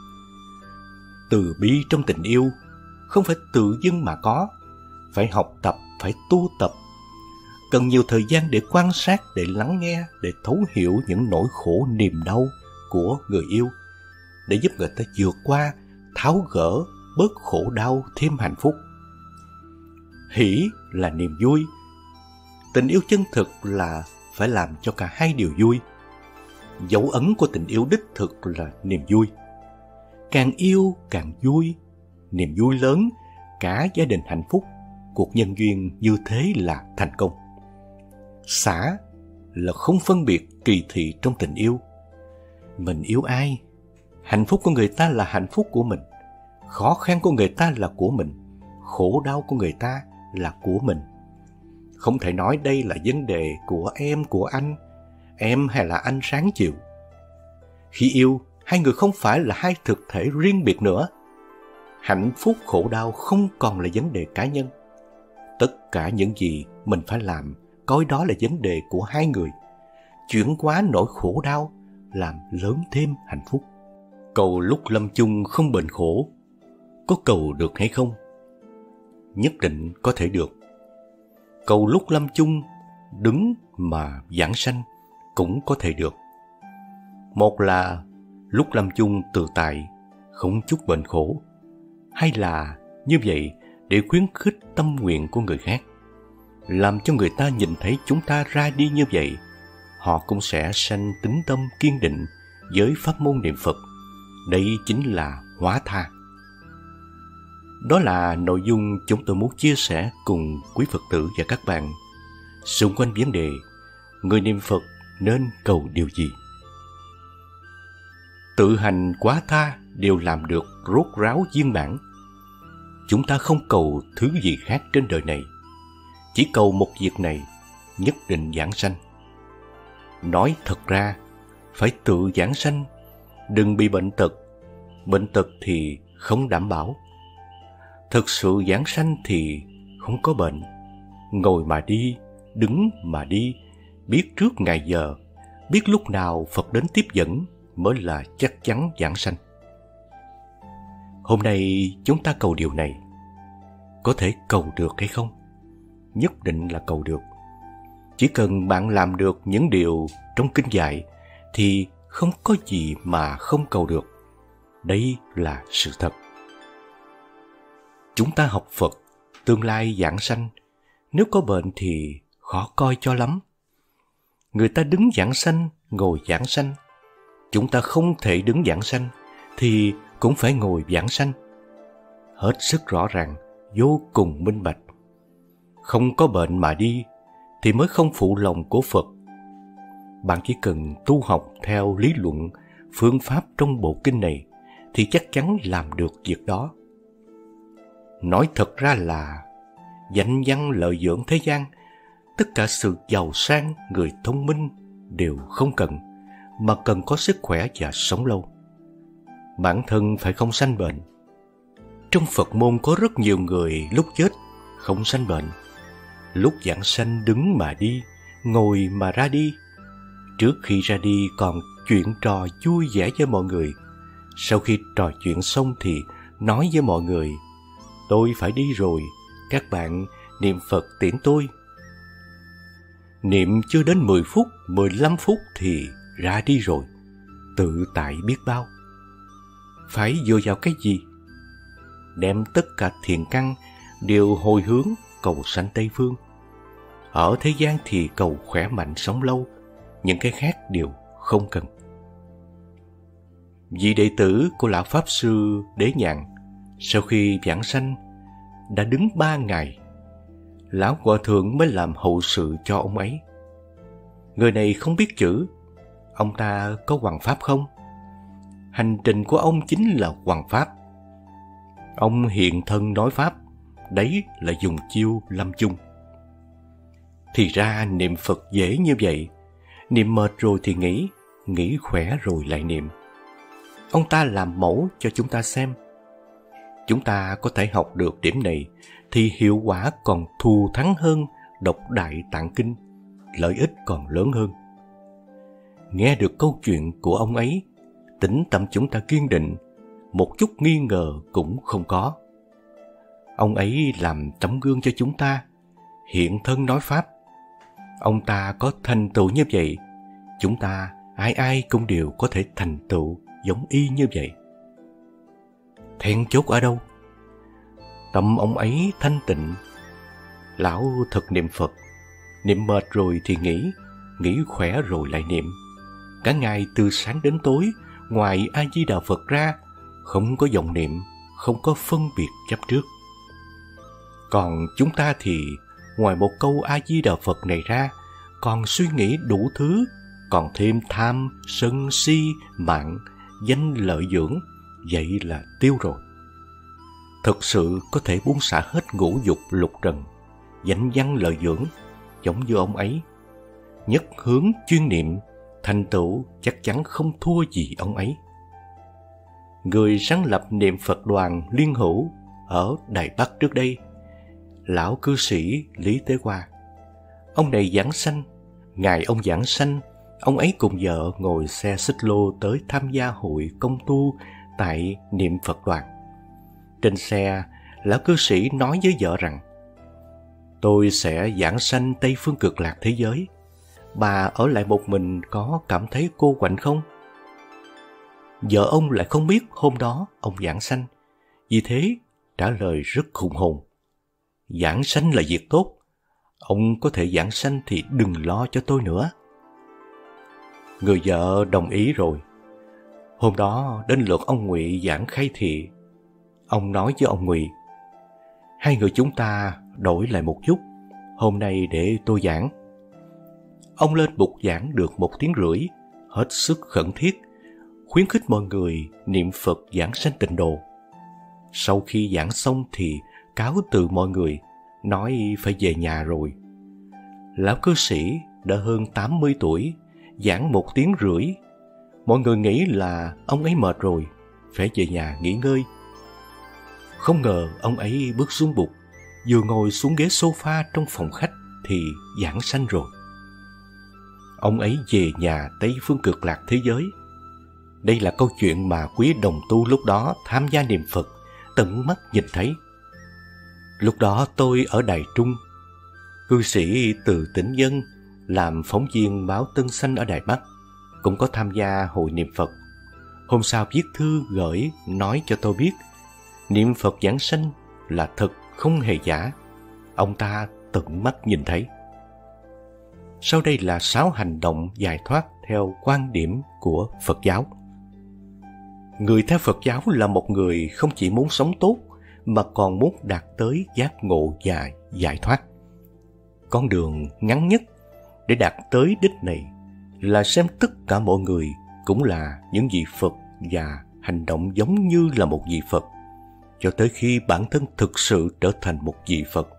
A: Từ bi trong tình yêu không phải tự dưng mà có, phải học tập, phải tu tập, cần nhiều thời gian để quan sát, để lắng nghe, để thấu hiểu những nỗi khổ niềm đau của người yêu, để giúp người ta vượt qua, tháo gỡ, bớt khổ đau, thêm hạnh phúc. Hỷ là niềm vui. Tình yêu chân thực là phải làm cho cả hai điều vui. Dấu ấn của tình yêu đích thực là niềm vui. Càng yêu càng vui, niềm vui lớn, cả gia đình hạnh phúc, cuộc nhân duyên như thế là thành công. Xả là không phân biệt kỳ thị trong tình yêu. Mình yêu ai, hạnh phúc của người ta là hạnh phúc của mình, khó khăn của người ta là của mình, khổ đau của người ta là của mình. Không thể nói đây là vấn đề của em, của anh, em hay là anh sáng chiều. Khi yêu, hai người không phải là hai thực thể riêng biệt nữa. Hạnh phúc khổ đau không còn là vấn đề cá nhân. Tất cả những gì mình phải làm, coi đó là vấn đề của hai người. Chuyển hóa nỗi khổ đau, làm lớn thêm hạnh phúc. Cầu lúc lâm chung không bệnh khổ, có cầu được hay không? Nhất định có thể được. Cầu lúc lâm chung đứng mà giảng sanh cũng có thể được. Một là lúc lâm chung tự tại, không chút bệnh khổ. Hay là như vậy để khuyến khích tâm nguyện của người khác, làm cho người ta nhìn thấy chúng ta ra đi như vậy, họ cũng sẽ sanh tín tâm kiên định với pháp môn niệm Phật. Đây chính là hóa tha. Đó là nội dung chúng tôi muốn chia sẻ cùng quý Phật tử và các bạn xung quanh vấn đề người niệm Phật nên cầu điều gì. Tự hành quá tha đều làm được rốt ráo viên mãn. Chúng ta không cầu thứ gì khác trên đời này, chỉ cầu một việc này, nhất định giảng sanh. Nói thật ra, phải tự giảng sanh, đừng bị bệnh tật. Bệnh tật thì không đảm bảo. Thực sự giảng sanh thì không có bệnh. Ngồi mà đi, đứng mà đi, biết trước ngày giờ, biết lúc nào Phật đến tiếp dẫn mới là chắc chắn giảng sanh. Hôm nay chúng ta cầu điều này. Có thể cầu được hay không? Nhất định là cầu được. Chỉ cần bạn làm được những điều trong kinh dạy thì không có gì mà không cầu được. Đây là sự thật. Chúng ta học Phật, tương lai giảng sanh, nếu có bệnh thì khó coi cho lắm. Người ta đứng giảng sanh, ngồi giảng sanh. Chúng ta không thể đứng giảng sanh thì cũng phải ngồi giảng sanh. Hết sức rõ ràng, vô cùng minh bạch. Không có bệnh mà đi thì mới không phụ lòng của Phật. Bạn chỉ cần tu học theo lý luận, phương pháp trong bộ kinh này thì chắc chắn làm được việc đó. Nói thật ra là danh văn lợi dưỡng thế gian, tất cả sự giàu sang, người thông minh đều không cần, mà cần có sức khỏe và sống lâu. Bản thân phải không sanh bệnh. Trong Phật môn có rất nhiều người lúc chết không sanh bệnh, lúc giảng sanh đứng mà đi, ngồi mà ra đi. Trước khi ra đi còn chuyện trò vui vẻ với mọi người. Sau khi trò chuyện xong thì nói với mọi người: tôi phải đi rồi, các bạn niệm Phật tiễn tôi. Niệm chưa đến 10 phút, 15 phút thì ra đi rồi, tự tại biết bao. Phải dựa vào cái gì? Đem tất cả thiện căn đều hồi hướng cầu sanh Tây Phương. Ở thế gian thì cầu khỏe mạnh sống lâu, những cái khác đều không cần. Vị đệ tử của Lão Pháp Sư Đế Nhạn sau khi giảng sanh đã đứng 3 ngày. Lão Hòa Thượng mới làm hậu sự cho ông ấy. Người này không biết chữ. Ông ta có hoằng pháp không? Hành trình của ông chính là hoằng pháp. Ông hiện thân nói pháp, đấy là dùng chiêu lâm chung. Thì ra niệm Phật dễ như vậy. Niệm mệt rồi thì nghỉ, nghĩ khỏe rồi lại niệm. Ông ta làm mẫu cho chúng ta xem. Chúng ta có thể học được điểm này thì hiệu quả còn thù thắng hơn đọc Đại Tạng Kinh, lợi ích còn lớn hơn. Nghe được câu chuyện của ông ấy, tĩnh tâm chúng ta kiên định, một chút nghi ngờ cũng không có. Ông ấy làm tấm gương cho chúng ta, hiện thân nói Pháp. Ông ta có thành tựu như vậy, chúng ta ai ai cũng đều có thể thành tựu giống y như vậy. Then chốt ở đâu? Tâm ông ấy thanh tịnh. Lão thật niệm Phật, niệm mệt rồi thì nghĩ khỏe rồi lại niệm. Cả ngày từ sáng đến tối, ngoài A Di Đà Phật ra, không có vọng niệm, không có phân biệt chấp trước. Còn chúng ta thì ngoài một câu A Di Đà Phật này ra, còn suy nghĩ đủ thứ, còn thêm tham, sân si, mạng, danh lợi dưỡng, vậy là tiêu rồi. Thực sự có thể buông xả hết ngũ dục lục trần, danh văn lợi dưỡng, giống như ông ấy. Nhất hướng chuyên niệm, thành tựu chắc chắn không thua gì ông ấy. Người sáng lập niệm Phật đoàn Liên Hữu ở Đài Bắc trước đây, lão cư sĩ Lý Tế Hoa. Ông này giảng sanh. Ngày ông giảng sanh, ông ấy cùng vợ ngồi xe xích lô tới tham gia hội công tu tại niệm Phật đoàn. Trên xe, lão cư sĩ nói với vợ rằng: "Tôi sẽ giảng sanh Tây Phương Cực Lạc thế giới. Bà ở lại một mình có cảm thấy cô quạnh không?" Vợ ông lại không biết hôm đó ông giảng sanh, vì thế trả lời rất hùng hồn: "Giảng sanh là việc tốt. Ông có thể giảng sanh thì đừng lo cho tôi nữa." Người vợ đồng ý rồi. Hôm đó đến lượt ông Ngụy giảng khai thị. Ông nói với ông Ngụy: "Hai người chúng ta đổi lại một chút, hôm nay để tôi giảng." Ông lên bục giảng được 1 tiếng rưỡi, hết sức khẩn thiết, khuyến khích mọi người niệm Phật giảng sanh tịnh độ. Sau khi giảng xong thì cáo từ mọi người, nói phải về nhà rồi. Lão cư sĩ đã hơn 80 tuổi, giảng 1 tiếng rưỡi. Mọi người nghĩ là ông ấy mệt rồi, phải về nhà nghỉ ngơi. Không ngờ ông ấy bước xuống bục, vừa ngồi xuống ghế sofa trong phòng khách thì giảng sanh rồi. Ông ấy về nhà Tây Phương Cực Lạc thế giới. Đây là câu chuyện mà quý đồng tu lúc đó tham gia niệm Phật tận mắt nhìn thấy. Lúc đó tôi ở Đài Trung, cư sĩ từ Tĩnh Dân làm phóng viên báo Tân Xanh ở Đài Bắc, cũng có tham gia hội niệm Phật. Hôm sau viết thư gửi nói cho tôi biết niệm Phật giảng sanh là thật, không hề giả. Ông ta tận mắt nhìn thấy. Sau đây là 6 hành động giải thoát theo quan điểm của Phật giáo. Người theo Phật giáo là một người không chỉ muốn sống tốt mà còn muốn đạt tới giác ngộ và giải thoát. Con đường ngắn nhất để đạt tới đích này là xem tất cả mọi người cũng là những vị Phật và hành động giống như là một vị Phật, cho tới khi bản thân thực sự trở thành một vị Phật.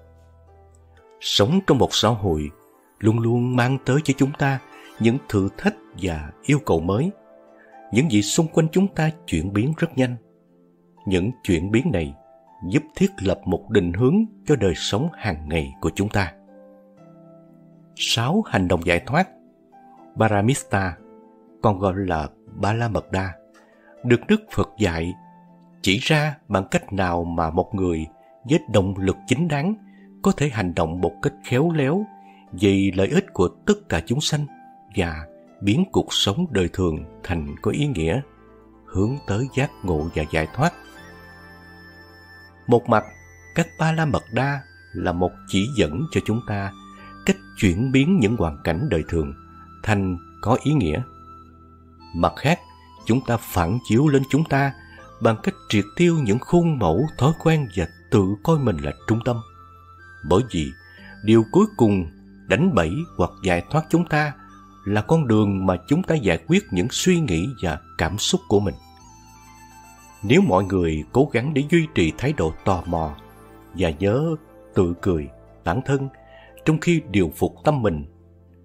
A: Sống trong một xã hội luôn luôn mang tới cho chúng ta những thử thách và yêu cầu mới. Những gì xung quanh chúng ta chuyển biến rất nhanh. Những chuyển biến này giúp thiết lập một định hướng cho đời sống hàng ngày của chúng ta. 6 hành động giải thoát Paramita, còn gọi là Ba La Mật Đa, được Đức Phật dạy chỉ ra bằng cách nào mà một người với động lực chính đáng có thể hành động một cách khéo léo vì lợi ích của tất cả chúng sanh và biến cuộc sống đời thường thành có ý nghĩa, hướng tới giác ngộ và giải thoát. Một mặt, các Ba La Mật Đa là một chỉ dẫn cho chúng ta cách chuyển biến những hoàn cảnh đời thường thành có ý nghĩa. Mặt khác, chúng ta phản chiếu lên chúng ta bằng cách triệt tiêu những khuôn mẫu, thói quen và tự coi mình là trung tâm. Bởi vì điều cuối cùng đánh bẫy hoặc giải thoát chúng ta là con đường mà chúng ta giải quyết những suy nghĩ và cảm xúc của mình. Nếu mọi người cố gắng để duy trì thái độ tò mò và nhớ tự cười bản thân trong khi điều phục tâm mình,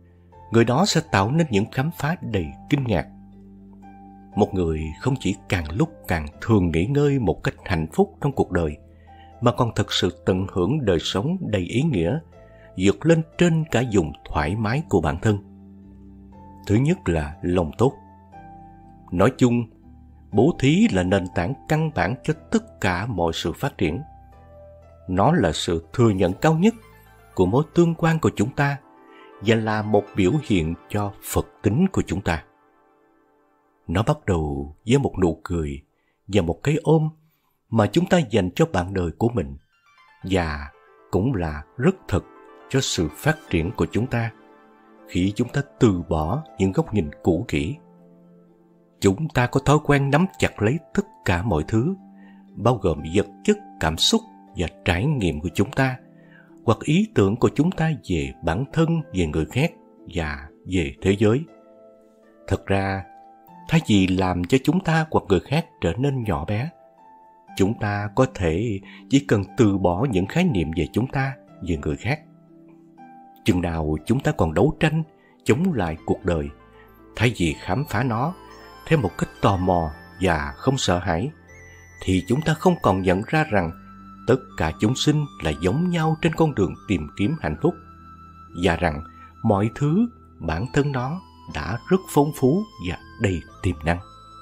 A: người đó sẽ tạo nên những khám phá đầy kinh ngạc. Một người không chỉ càng lúc càng thường nghỉ ngơi một cách hạnh phúc trong cuộc đời, mà còn thực sự tận hưởng đời sống đầy ý nghĩa, vượt lên trên cả vùng thoải mái của bản thân. Thứ nhất là lòng tốt. Nói chung, bố thí là nền tảng căn bản cho tất cả mọi sự phát triển. Nó là sự thừa nhận cao nhất của mối tương quan của chúng ta và là một biểu hiện cho Phật tính của chúng ta. Nó bắt đầu với một nụ cười và một cái ôm mà chúng ta dành cho bạn đời của mình, và cũng là rất thật cho sự phát triển của chúng ta khi chúng ta từ bỏ những góc nhìn cũ kỹ. Chúng ta có thói quen nắm chặt lấy tất cả mọi thứ, bao gồm vật chất, cảm xúc và trải nghiệm của chúng ta, hoặc ý tưởng của chúng ta về bản thân, về người khác và về thế giới. Thật ra, thay vì làm cho chúng ta hoặc người khác trở nên nhỏ bé, chúng ta có thể chỉ cần từ bỏ những khái niệm về chúng ta, về người khác. Chừng nào chúng ta còn đấu tranh, chống lại cuộc đời, thay vì khám phá nó theo một cách tò mò và không sợ hãi, thì chúng ta không còn nhận ra rằng tất cả chúng sinh là giống nhau trên con đường tìm kiếm hạnh phúc, và rằng mọi thứ bản thân nó đã rất phong phú và đầy tiềm năng.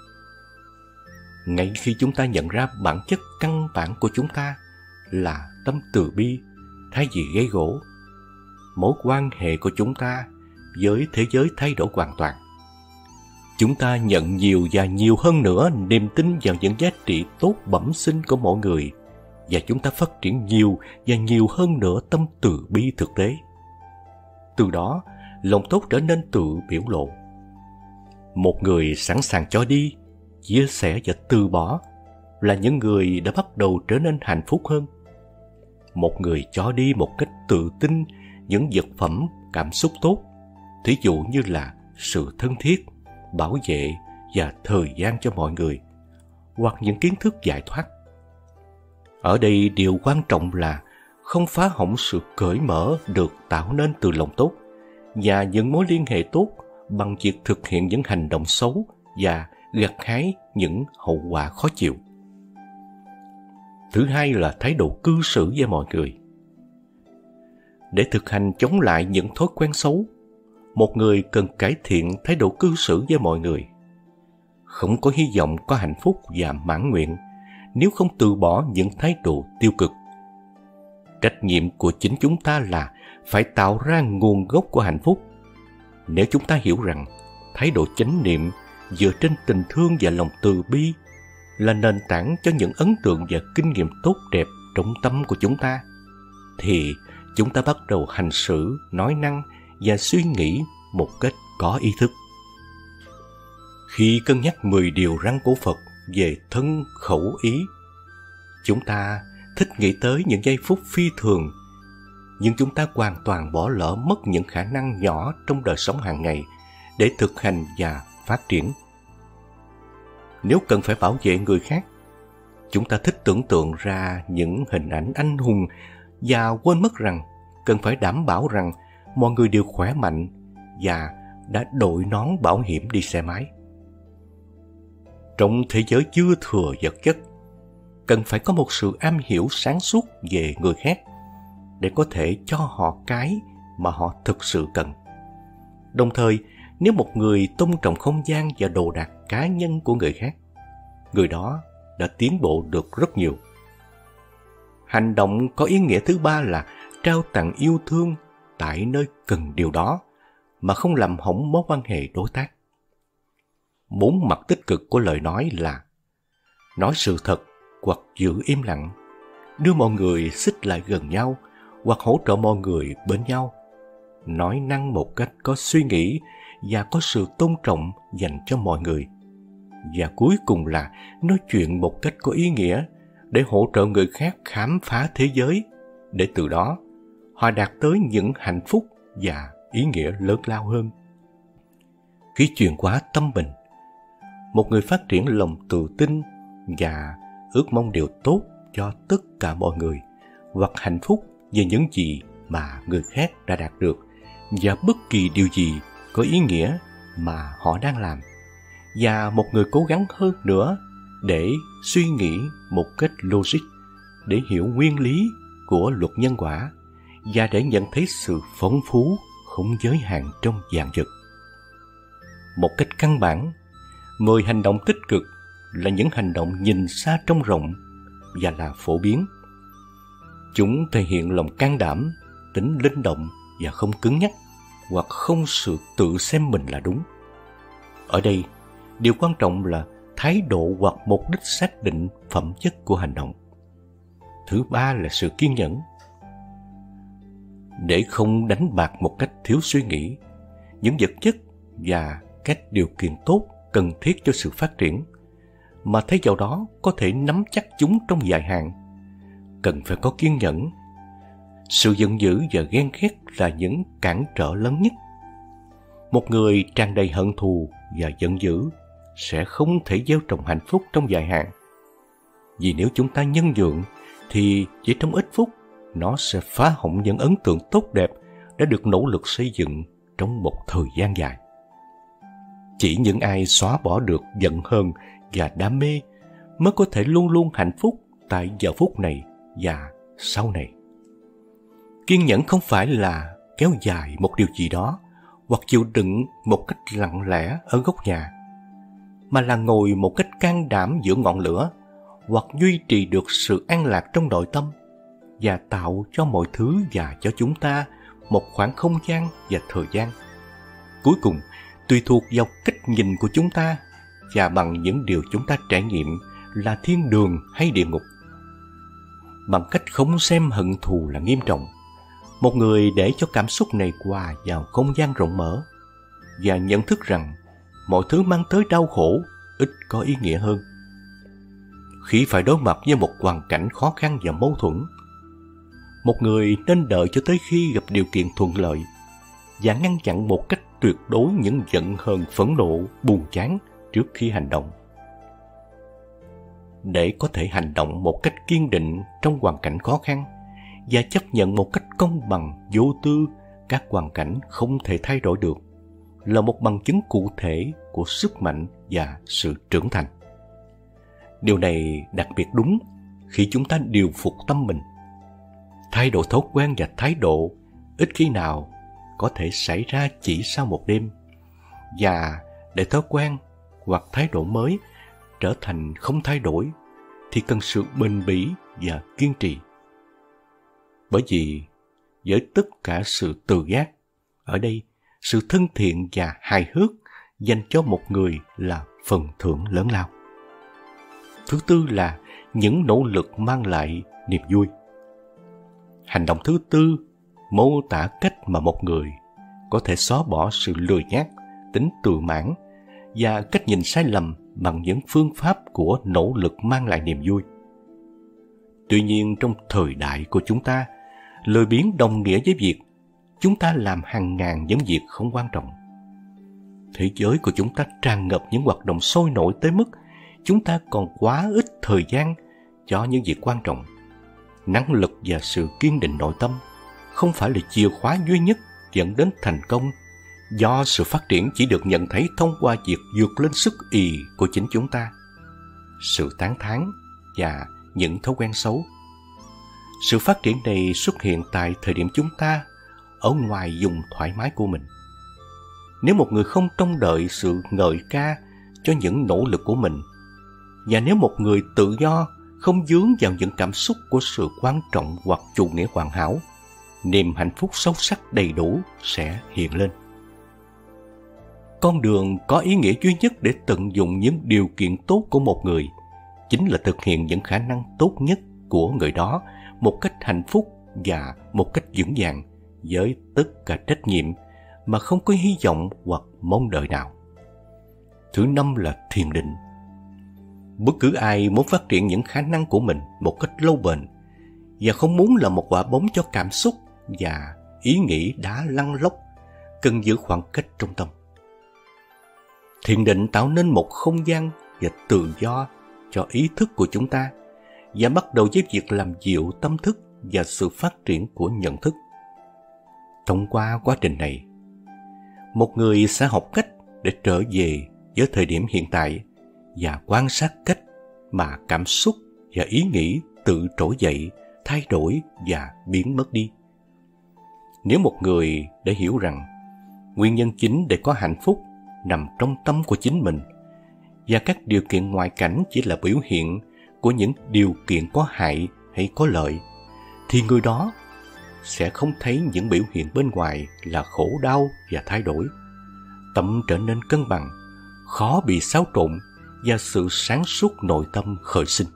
A: Ngay khi chúng ta nhận ra bản chất căn bản của chúng ta là tâm từ bi thay vì gây gổ, mối quan hệ của chúng ta với thế giới thay đổi hoàn toàn. Chúng ta nhận nhiều và nhiều hơn nữa niềm tin vào những giá trị tốt bẩm sinh của mỗi người, và chúng ta phát triển nhiều và nhiều hơn nữa tâm từ bi thực tế. Từ đó, lòng tốt trở nên tự biểu lộ. Một người sẵn sàng cho đi, chia sẻ và từ bỏ là những người đã bắt đầu trở nên hạnh phúc hơn. Một người cho đi một cách tự tin những vật phẩm, cảm xúc tốt, thí dụ như là sự thân thiết, bảo vệ và thời gian cho mọi người, hoặc những kiến thức giải thoát. Ở đây điều quan trọng là không phá hỏng sự cởi mở được tạo nên từ lòng tốt và những mối liên hệ tốt bằng việc thực hiện những hành động xấu và gặt hái những hậu quả khó chịu. Thứ hai là thái độ cư xử với mọi người. Để thực hành chống lại những thói quen xấu, một người cần cải thiện thái độ cư xử với mọi người. Không có hy vọng có hạnh phúc và mãn nguyện nếu không từ bỏ những thái độ tiêu cực. Trách nhiệm của chính chúng ta là phải tạo ra nguồn gốc của hạnh phúc. Nếu chúng ta hiểu rằng thái độ chánh niệm dựa trên tình thương và lòng từ bi là nền tảng cho những ấn tượng và kinh nghiệm tốt đẹp trong tâm của chúng ta, thì chúng ta bắt đầu hành xử, nói năng và suy nghĩ một cách có ý thức. Khi cân nhắc 10 điều răn của Phật về thân, khẩu, ý, chúng ta thích nghĩ tới những giây phút phi thường, nhưng chúng ta hoàn toàn bỏ lỡ mất những khả năng nhỏ trong đời sống hàng ngày để thực hành và phát triển. Nếu cần phải bảo vệ người khác, chúng ta thích tưởng tượng ra những hình ảnh anh hùng và quên mất rằng cần phải đảm bảo rằng mọi người đều khỏe mạnh và đã đội nón bảo hiểm đi xe máy. Trong thế giới chưa thừa vật chất, cần phải có một sự am hiểu sáng suốt về người khác để có thể cho họ cái mà họ thực sự cần. Đồng thời, nếu một người tôn trọng không gian và đồ đạc cá nhân của người khác, người đó đã tiến bộ được rất nhiều. Hành động có ý nghĩa thứ ba là trao tặng yêu thương tại nơi cần điều đó mà không làm hỏng mối quan hệ đối tác. 4 mặt tích cực của lời nói là nói sự thật hoặc giữ im lặng, đưa mọi người xích lại gần nhau hoặc hỗ trợ mọi người bên nhau, nói năng một cách có suy nghĩ và có sự tôn trọng dành cho mọi người. Và cuối cùng là nói chuyện một cách có ý nghĩa để hỗ trợ người khác khám phá thế giới, để từ đó họ đạt tới những hạnh phúc và ý nghĩa lớn lao hơn. Khi chuyển hóa tâm mình, một người phát triển lòng tự tin và ước mong điều tốt cho tất cả mọi người hoặc hạnh phúc về những gì mà người khác đã đạt được và bất kỳ điều gì có ý nghĩa mà họ đang làm, và một người cố gắng hơn nữa để suy nghĩ một cách logic, để hiểu nguyên lý của luật nhân quả và để nhận thấy sự phong phú không giới hạn trong vạn vật. Một cách căn bản, 10 hành động tích cực là những hành động nhìn xa trông rộng và là phổ biến. Chúng thể hiện lòng can đảm, tính linh động và không cứng nhắc, hoặc không sự tự xem mình là đúng. Ở đây, điều quan trọng là thái độ hoặc mục đích xác định phẩm chất của hành động. Thứ ba là sự kiên nhẫn. Để không đánh bạc một cách thiếu suy nghĩ những vật chất và các điều kiện tốt cần thiết cho sự phát triển, mà thay vào đó có thể nắm chắc chúng trong dài hạn, cần phải có kiên nhẫn. Sự giận dữ và ghen ghét là những cản trở lớn nhất. Một người tràn đầy hận thù và giận dữ sẽ không thể gieo trồng hạnh phúc trong dài hạn. Vì nếu chúng ta nhân nhượng thì chỉ trong ít phút nó sẽ phá hỏng những ấn tượng tốt đẹp đã được nỗ lực xây dựng trong một thời gian dài. Chỉ những ai xóa bỏ được giận hờn và đam mê mới có thể luôn luôn hạnh phúc tại giờ phút này và sau này. Kiên nhẫn không phải là kéo dài một điều gì đó hoặc chịu đựng một cách lặng lẽ ở góc nhà, mà là ngồi một cách can đảm giữa ngọn lửa hoặc duy trì được sự an lạc trong nội tâm và tạo cho mọi thứ và cho chúng ta một khoảng không gian và thời gian. Cuối cùng, tùy thuộc vào cách nhìn của chúng ta và bằng những điều chúng ta trải nghiệm là thiên đường hay địa ngục. Bằng cách không xem hận thù là nghiêm trọng, một người để cho cảm xúc này hòa vào không gian rộng mở và nhận thức rằng mọi thứ mang tới đau khổ ít có ý nghĩa hơn. Khi phải đối mặt với một hoàn cảnh khó khăn và mâu thuẫn, một người nên đợi cho tới khi gặp điều kiện thuận lợi và ngăn chặn một cách tuyệt đối những giận hờn, phẫn nộ, buồn chán trước khi hành động. Để có thể hành động một cách kiên định trong hoàn cảnh khó khăn và chấp nhận một cách công bằng, vô tư các hoàn cảnh không thể thay đổi được, là một bằng chứng cụ thể của sức mạnh và sự trưởng thành. Điều này đặc biệt đúng khi chúng ta điều phục tâm mình. Thay đổi thói quen và thái độ ít khi nào có thể xảy ra chỉ sau một đêm, và để thói quen hoặc thái độ mới trở thành không thay đổi thì cần sự bền bỉ và kiên trì. Bởi vì với tất cả sự tự giác, ở đây sự thân thiện và hài hước dành cho một người là phần thưởng lớn lao. Thứ tư là những nỗ lực mang lại niềm vui. Hành động thứ tư mô tả cách mà một người có thể xóa bỏ sự lười nhác, tính tự mãn và cách nhìn sai lầm bằng những phương pháp của nỗ lực mang lại niềm vui. Tuy nhiên, trong thời đại của chúng ta, lười biếng đồng nghĩa với việc chúng ta làm hàng ngàn những việc không quan trọng. Thế giới của chúng ta tràn ngập những hoạt động sôi nổi tới mức chúng ta còn quá ít thời gian cho những việc quan trọng. Năng lực và sự kiên định nội tâm không phải là chìa khóa duy nhất dẫn đến thành công, do sự phát triển chỉ được nhận thấy thông qua việc vượt lên sức ì của chính chúng ta, sự tán thán và những thói quen xấu. Sự phát triển này xuất hiện tại thời điểm chúng ta ở ngoài vùng thoải mái của mình. Nếu một người không trông đợi sự ngợi ca cho những nỗ lực của mình, và nếu một người tự do không dướng vào những cảm xúc của sự quan trọng hoặc chủ nghĩa hoàn hảo, niềm hạnh phúc sâu sắc đầy đủ sẽ hiện lên. Con đường có ý nghĩa duy nhất để tận dụng những điều kiện tốt của một người chính là thực hiện những khả năng tốt nhất của người đó một cách hạnh phúc và một cách vững vàng, với tất cả trách nhiệm mà không có hy vọng hoặc mong đợi nào. Thứ năm là thiền định. Bất cứ ai muốn phát triển những khả năng của mình một cách lâu bền và không muốn là một quả bóng cho cảm xúc và ý nghĩ đã lăn lóc, cần giữ khoảng cách trong tâm. Thiền định tạo nên một không gian và tự do cho ý thức của chúng ta và bắt đầu với việc làm dịu tâm thức và sự phát triển của nhận thức. Thông qua quá trình này, một người sẽ học cách để trở về với thời điểm hiện tại và quan sát cách mà cảm xúc và ý nghĩ tự trỗi dậy, thay đổi và biến mất đi. Nếu một người đã hiểu rằng nguyên nhân chính để có hạnh phúc nằm trong tâm của chính mình và các điều kiện ngoại cảnh chỉ là biểu hiện của những điều kiện có hại hay có lợi, thì người đó sẽ không thấy những biểu hiện bên ngoài là khổ đau và thay đổi. Tâm trở nên cân bằng, khó bị xáo trộn và sự sáng suốt nội tâm khởi sinh.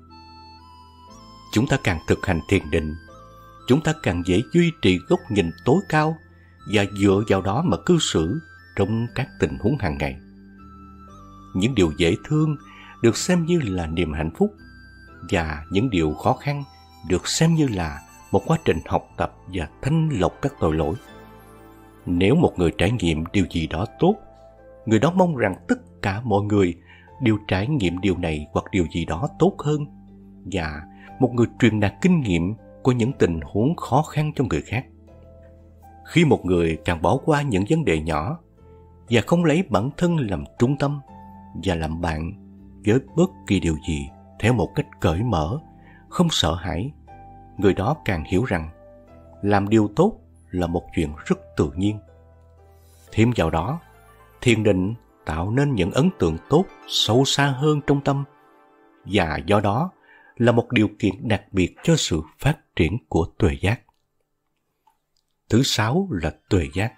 A: Chúng ta càng thực hành thiền định, chúng ta càng dễ duy trì góc nhìn tối cao và dựa vào đó mà cư xử trong các tình huống hàng ngày. Những điều dễ thương được xem như là niềm hạnh phúc, và những điều khó khăn được xem như là một quá trình học tập và thanh lọc các tội lỗi. Nếu một người trải nghiệm điều gì đó tốt, người đó mong rằng tất cả mọi người đều trải nghiệm điều này hoặc điều gì đó tốt hơn, và một người truyền đạt kinh nghiệm của những tình huống khó khăn cho người khác. Khi một người càng bỏ qua những vấn đề nhỏ và không lấy bản thân làm trung tâm và làm bạn với bất kỳ điều gì theo một cách cởi mở, không sợ hãi, người đó càng hiểu rằng làm điều tốt là một chuyện rất tự nhiên. Thêm vào đó, thiền định tạo nên những ấn tượng tốt sâu xa hơn trong tâm, và do đó là một điều kiện đặc biệt cho sự phát triển của tuệ giác. Thứ 6 là tuệ giác.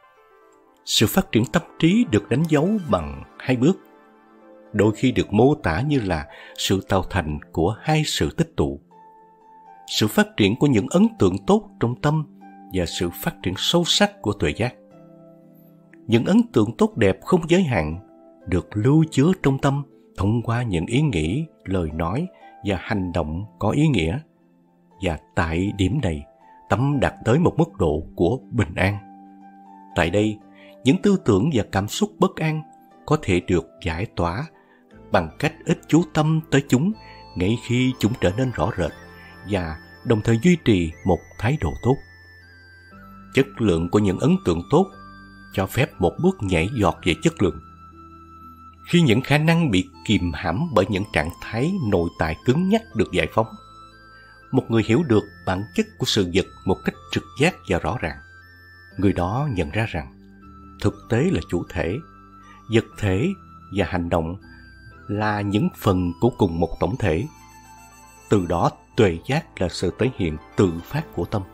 A: Sự phát triển tâm trí được đánh dấu bằng 2 bước, đôi khi được mô tả như là sự tạo thành của 2 sự tích tụ. Sự phát triển của những ấn tượng tốt trong tâm và sự phát triển sâu sắc của tuệ giác. Những ấn tượng tốt đẹp không giới hạn được lưu chứa trong tâm thông qua những ý nghĩ, lời nói và hành động có ý nghĩa. Và tại điểm này, tâm đạt tới một mức độ của bình an. Tại đây, những tư tưởng và cảm xúc bất an có thể được giải tỏa bằng cách ít chú tâm tới chúng ngay khi chúng trở nên rõ rệt và đồng thời duy trì một thái độ tốt. Chất lượng của những ấn tượng tốt cho phép một bước nhảy giọt về chất lượng. Khi những khả năng bị kìm hãm bởi những trạng thái nội tại cứng nhắc được giải phóng, một người hiểu được bản chất của sự vật một cách trực giác và rõ ràng. Người đó nhận ra rằng thực tế là chủ thể, vật thể và hành động là những phần của cùng một tổng thể. Từ đó, tuệ giác là sự thể hiện tự phát của tâm.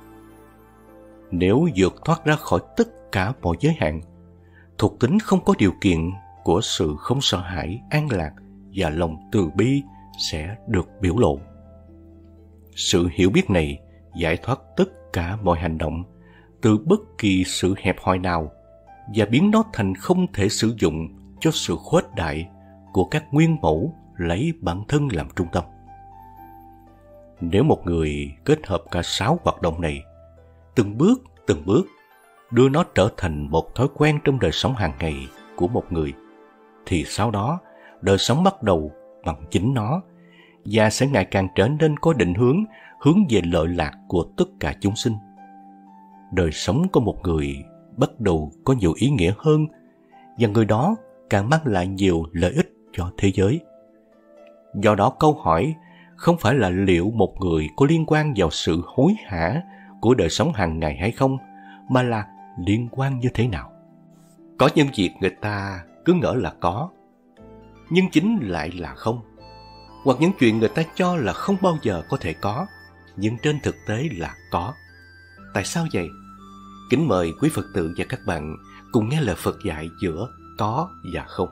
A: Nếu vượt thoát ra khỏi tất cả mọi giới hạn, thuộc tính không có điều kiện của sự không sợ hãi, an lạc và lòng từ bi sẽ được biểu lộ. Sự hiểu biết này giải thoát tất cả mọi hành động từ bất kỳ sự hẹp hòi nào và biến nó thành không thể sử dụng cho sự khuếch đại của các nguyên mẫu lấy bản thân làm trung tâm. Nếu một người kết hợp cả 6 hoạt động này, từng bước đưa nó trở thành một thói quen trong đời sống hàng ngày của một người, thì sau đó đời sống bắt đầu bằng chính nó và sẽ ngày càng trở nên có định hướng về lợi lạc của tất cả chúng sinh. Đời sống của một người bắt đầu có nhiều ý nghĩa hơn và người đó càng mang lại nhiều lợi ích cho thế giới. Do đó câu hỏi không phải là liệu một người có liên quan vào sự hối hả của đời sống hàng ngày hay không, mà là liên quan như thế nào. Có những việc người ta cứ ngỡ là có, nhưng chính lại là không. Hoặc những chuyện người ta cho là không bao giờ có thể có, nhưng trên thực tế là có. Tại sao vậy? Kính mời quý Phật tử và các bạn cùng nghe lời Phật dạy giữa có và không.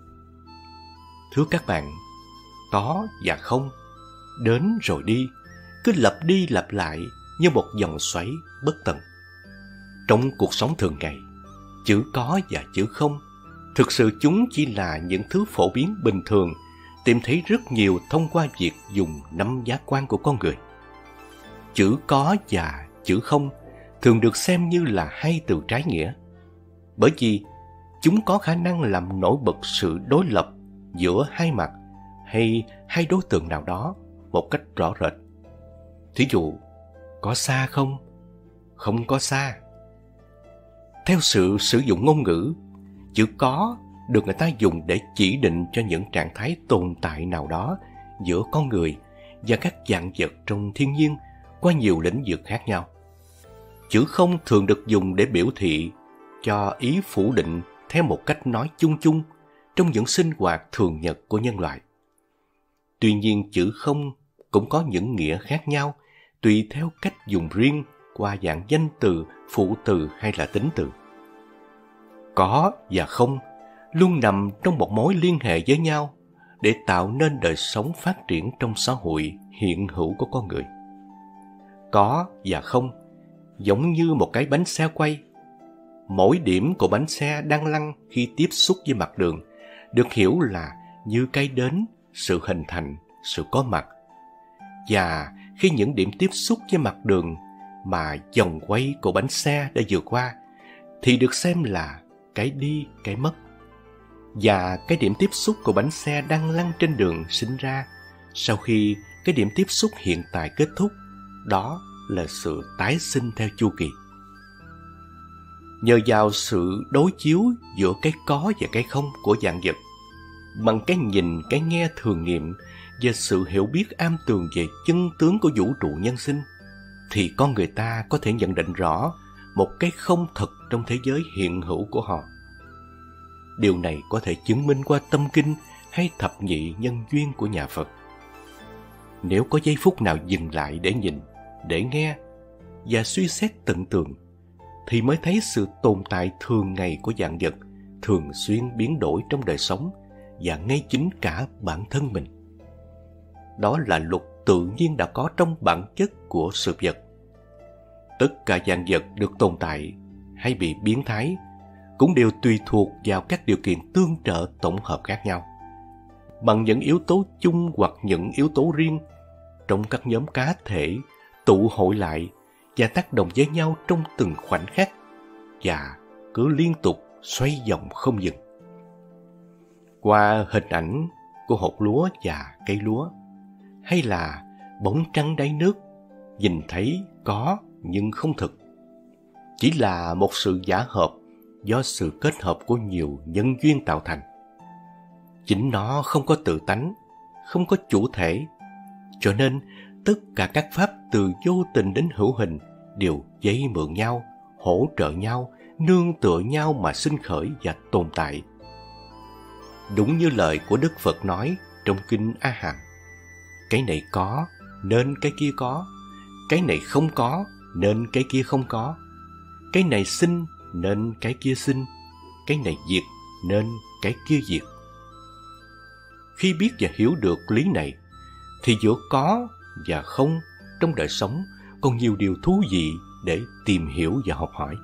A: Thưa các bạn, có và không, đến rồi đi, cứ lặp đi lặp lại như một dòng xoáy bất tận. Trong cuộc sống thường ngày, chữ có và chữ không, thực sự chúng chỉ là những thứ phổ biến bình thường, tìm thấy rất nhiều thông qua việc dùng 5 giác quan của con người. Chữ có và chữ không thường được xem như là 2 từ trái nghĩa, bởi vì chúng có khả năng làm nổi bật sự đối lập giữa 2 mặt hay 2 đối tượng nào đó một cách rõ rệt. Thí dụ, có xa không? Không có xa. Theo sự sử dụng ngôn ngữ, chữ có được người ta dùng để chỉ định cho những trạng thái tồn tại nào đó giữa con người và các dạng vật trong thiên nhiên qua nhiều lĩnh vực khác nhau. Chữ không thường được dùng để biểu thị cho ý phủ định theo một cách nói chung chung trong những sinh hoạt thường nhật của nhân loại. Tuy nhiên, chữ không cũng có những nghĩa khác nhau tùy theo cách dùng riêng qua dạng danh từ, phụ từ hay là tính từ. Có và không luôn nằm trong một mối liên hệ với nhau để tạo nên đời sống phát triển trong xã hội hiện hữu của con người. Có và không giống như một cái bánh xe quay. Mỗi điểm của bánh xe đang lăn khi tiếp xúc với mặt đường được hiểu là như cái đến, sự hình thành, sự có mặt. Và khi những điểm tiếp xúc với mặt đường mà vòng quay của bánh xe đã vượt qua thì được xem là cái đi, cái mất. Và cái điểm tiếp xúc của bánh xe đang lăn trên đường sinh ra sau khi cái điểm tiếp xúc hiện tại kết thúc, đó là sự tái sinh theo chu kỳ. Nhờ vào sự đối chiếu giữa cái có và cái không của dạng vật, bằng cái nhìn, cái nghe thường nghiệm và sự hiểu biết am tường về chân tướng của vũ trụ nhân sinh, thì con người ta có thể nhận định rõ một cái không thật trong thế giới hiện hữu của họ. Điều này có thể chứng minh qua tâm kinh hay thập nhị nhân duyên của nhà Phật. Nếu có giây phút nào dừng lại để nhìn, để nghe và suy xét tận tường, thì mới thấy sự tồn tại thường ngày của dạng vật thường xuyên biến đổi trong đời sống và ngay chính cả bản thân mình. Đó là luật tự nhiên đã có trong bản chất của sự vật. Tất cả dạng vật được tồn tại hay bị biến thái cũng đều tùy thuộc vào các điều kiện tương trợ tổng hợp khác nhau, bằng những yếu tố chung hoặc những yếu tố riêng trong các nhóm cá thể tụ hội lại và tác động với nhau trong từng khoảnh khắc và cứ liên tục xoay vòng không dừng. Qua hình ảnh của hột lúa và cây lúa, hay là bóng trăng đáy nước, nhìn thấy có nhưng không thực, chỉ là một sự giả hợp do sự kết hợp của nhiều nhân duyên tạo thành. Chính nó không có tự tánh, không có chủ thể, cho nên tất cả các pháp từ vô tình đến hữu hình đều dây mượn nhau, hỗ trợ nhau, nương tựa nhau mà sinh khởi và tồn tại. Đúng như lời của Đức Phật nói trong kinh A Hàm: cái này có nên cái kia có, cái này không có nên cái kia không có, cái này sinh nên cái kia sinh, cái này diệt nên cái kia diệt. Khi biết và hiểu được lý này, thì giữa có và không trong đời sống còn nhiều điều thú vị để tìm hiểu và học hỏi.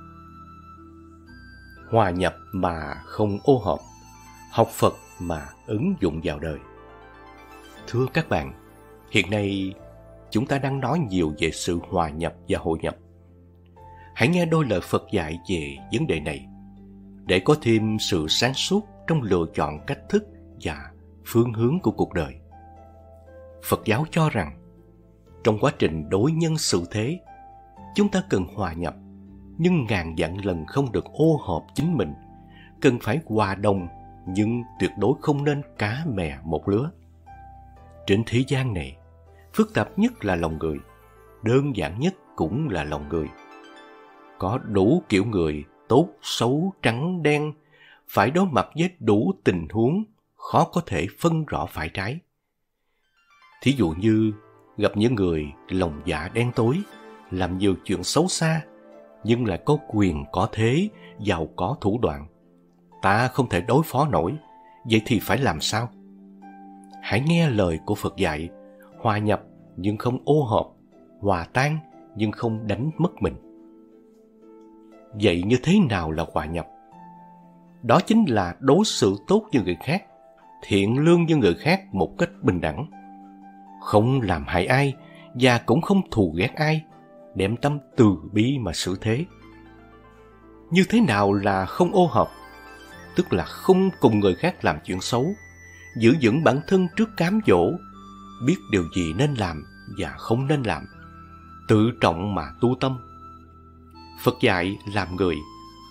A: Hòa nhập mà không ô hợp, học Phật mà ứng dụng vào đời. Thưa các bạn, hiện nay chúng ta đang nói nhiều về sự hòa nhập và hội nhập. Hãy nghe đôi lời Phật dạy về vấn đề này để có thêm sự sáng suốt trong lựa chọn cách thức và phương hướng của cuộc đời. Phật giáo cho rằng trong quá trình đối nhân xử thế, chúng ta cần hòa nhập, nhưng ngàn vạn lần không được ô hợp chính mình. Cần phải hòa đồng, nhưng tuyệt đối không nên cá mè một lứa. Trên thế gian này, phức tạp nhất là lòng người, đơn giản nhất cũng là lòng người. Có đủ kiểu người, tốt, xấu, trắng, đen, phải đối mặt với đủ tình huống, khó có thể phân rõ phải trái. Thí dụ như gặp những người lòng dạ đen tối, làm nhiều chuyện xấu xa, nhưng lại có quyền có thế, giàu có thủ đoạn. Ta không thể đối phó nổi, vậy thì phải làm sao? Hãy nghe lời của Phật dạy, hòa nhập nhưng không ô hợp, hòa tan nhưng không đánh mất mình. Vậy như thế nào là hòa nhập? Đó chính là đối xử tốt như người khác, thiện lương như người khác một cách bình đẳng, không làm hại ai và cũng không thù ghét ai, đem tâm từ bi mà xử thế. Như thế nào là không ô hợp? Tức là không cùng người khác làm chuyện xấu, giữ vững bản thân trước cám dỗ, biết điều gì nên làm và không nên làm, tự trọng mà tu tâm. Phật dạy làm người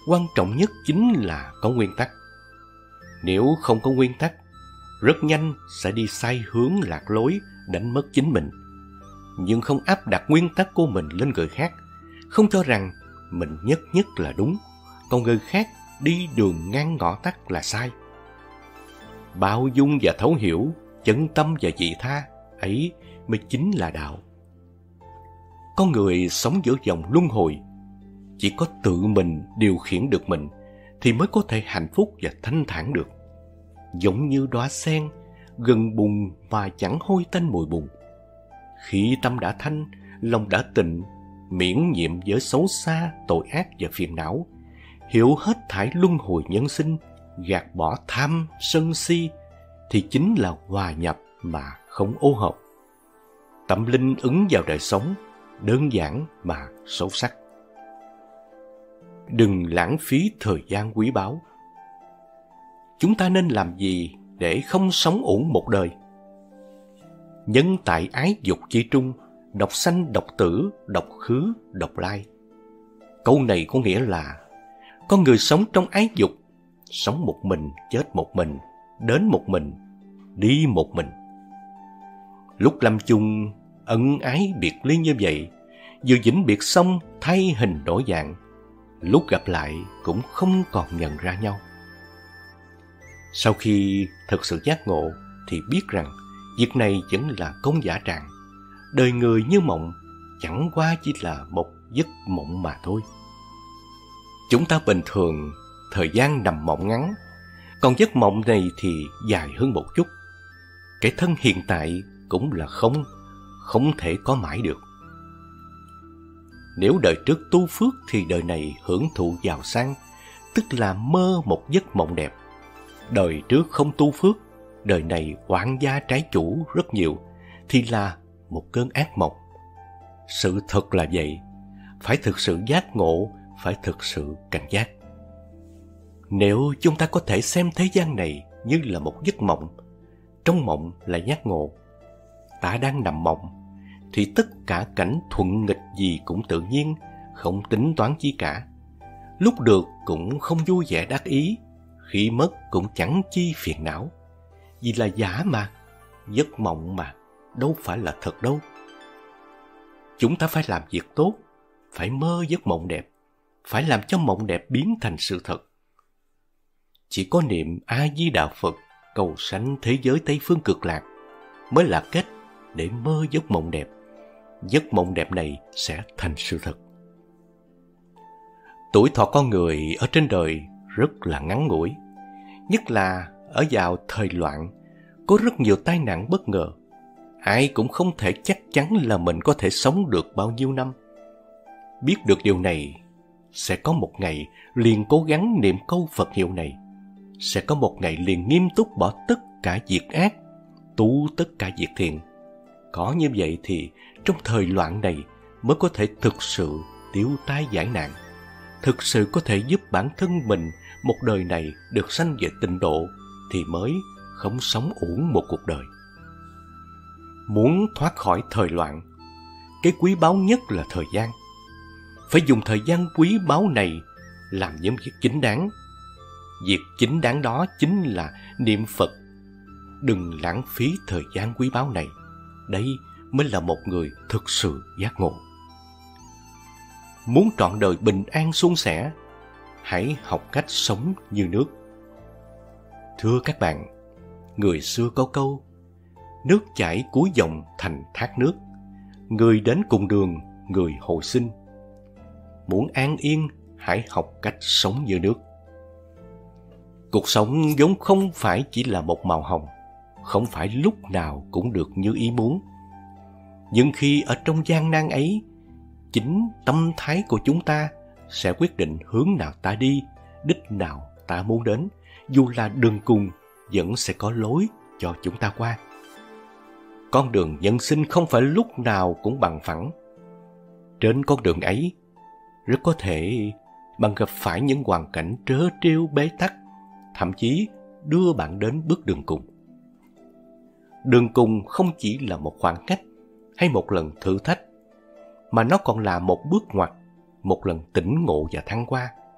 A: quan trọng nhất chính là có nguyên tắc. Nếu không có nguyên tắc, rất nhanh sẽ đi sai hướng lạc lối, đánh mất chính mình. Nhưng không áp đặt nguyên tắc của mình lên người khác, không cho rằng mình nhất là đúng, còn người khác đi đường ngang ngõ tắt là sai. Bao dung và thấu hiểu, chân tâm và vị tha, ấy mới chính là đạo. Con người sống giữa dòng luân hồi, chỉ có tự mình điều khiển được mình thì mới có thể hạnh phúc và thanh thản được. Giống như đóa sen gần bùn mà chẳng hôi tanh mùi bùn. Khi tâm đã thanh, lòng đã tịnh, miễn nhiệm với xấu xa, tội ác và phiền não, hiểu hết thảy luân hồi nhân sinh, gạt bỏ tham, sân si, thì chính là hòa nhập mà không ô hợp. Tâm linh ứng vào đời sống, đơn giản mà sâu sắc. Đừng lãng phí thời gian quý báu. Chúng ta nên làm gì để không sống uổng một đời? Nhân tại ái dục chi trung, độc sanh độc tử, độc khứ, độc lai. Câu này có nghĩa là con người sống trong ái dục, sống một mình, chết một mình, đến một mình, đi một mình. Lúc lâm chung, ân ái biệt ly như vậy, vừa vĩnh biệt xong thay hình đổi dạng, lúc gặp lại cũng không còn nhận ra nhau. Sau khi thực sự giác ngộ thì biết rằng việc này vẫn là công giả trạng. Đời người như mộng, chẳng qua chỉ là một giấc mộng mà thôi. Chúng ta bình thường thời gian nằm mộng ngắn, còn giấc mộng này thì dài hơn một chút. Cái thân hiện tại cũng là không thể có mãi được. Nếu đời trước tu phước thì đời này hưởng thụ giàu sang, tức là mơ một giấc mộng đẹp. Đời trước không tu phước, đời này oan gia trái chủ rất nhiều, thì là một cơn ác mộng. Sự thật là vậy, phải thực sự giác ngộ, phải thực sự cảnh giác. Nếu chúng ta có thể xem thế gian này như là một giấc mộng, trong mộng là giác ngộ, ta đang nằm mộng, thì tất cả cảnh thuận nghịch gì cũng tự nhiên, không tính toán chi cả. Lúc được cũng không vui vẻ đắc ý, khi mất cũng chẳng chi phiền não. Vì là giả mà, giấc mộng mà, đâu phải là thật đâu. Chúng ta phải làm việc tốt, phải mơ giấc mộng đẹp, phải làm cho mộng đẹp biến thành sự thật. Chỉ có niệm A-di-đà Phật, cầu sanh thế giới Tây Phương Cực Lạc mới là cách để mơ giấc mộng đẹp. Giấc mộng đẹp này sẽ thành sự thật. Tuổi thọ con người ở trên đời rất là ngắn ngủi, nhất là ở vào thời loạn, có rất nhiều tai nạn bất ngờ. Ai cũng không thể chắc chắn là mình có thể sống được bao nhiêu năm. Biết được điều này, sẽ có một ngày liền cố gắng niệm câu Phật hiệu này. Sẽ có một ngày liền nghiêm túc bỏ tất cả việc ác, tu tất cả việc thiện. Có như vậy thì trong thời loạn này mới có thể thực sự tiêu tai giải nạn, thực sự có thể giúp bản thân mình một đời này được sanh về tịnh độ, thì mới không sống uổng một cuộc đời. Muốn thoát khỏi thời loạn, cái quý báu nhất là thời gian. Phải dùng thời gian quý báu này làm những việc chính đáng. Việc chính đáng đó chính là niệm Phật. Đừng lãng phí thời gian quý báu này. Đây mới là một người thực sự giác ngộ. Muốn trọn đời bình an suôn sẻ, hãy học cách sống như nước. Thưa các bạn, người xưa có câu: nước chảy cuối dòng thành thác nước, người đến cùng đường, người hồi sinh. Muốn an yên, hãy học cách sống như nước. Cuộc sống vốn không phải chỉ là một màu hồng, không phải lúc nào cũng được như ý muốn. Nhưng khi ở trong gian nan ấy, chính tâm thái của chúng ta sẽ quyết định hướng nào ta đi, đích nào ta muốn đến. Dù là đường cùng, vẫn sẽ có lối cho chúng ta qua. Con đường nhân sinh không phải lúc nào cũng bằng phẳng. Trên con đường ấy, rất có thể bạn gặp phải những hoàn cảnh trớ trêu bế tắc, thậm chí đưa bạn đến bước đường cùng. Đường cùng không chỉ là một khoảng cách hay một lần thử thách, mà nó còn là một bước ngoặt, một lần tỉnh ngộ và thăng hoa.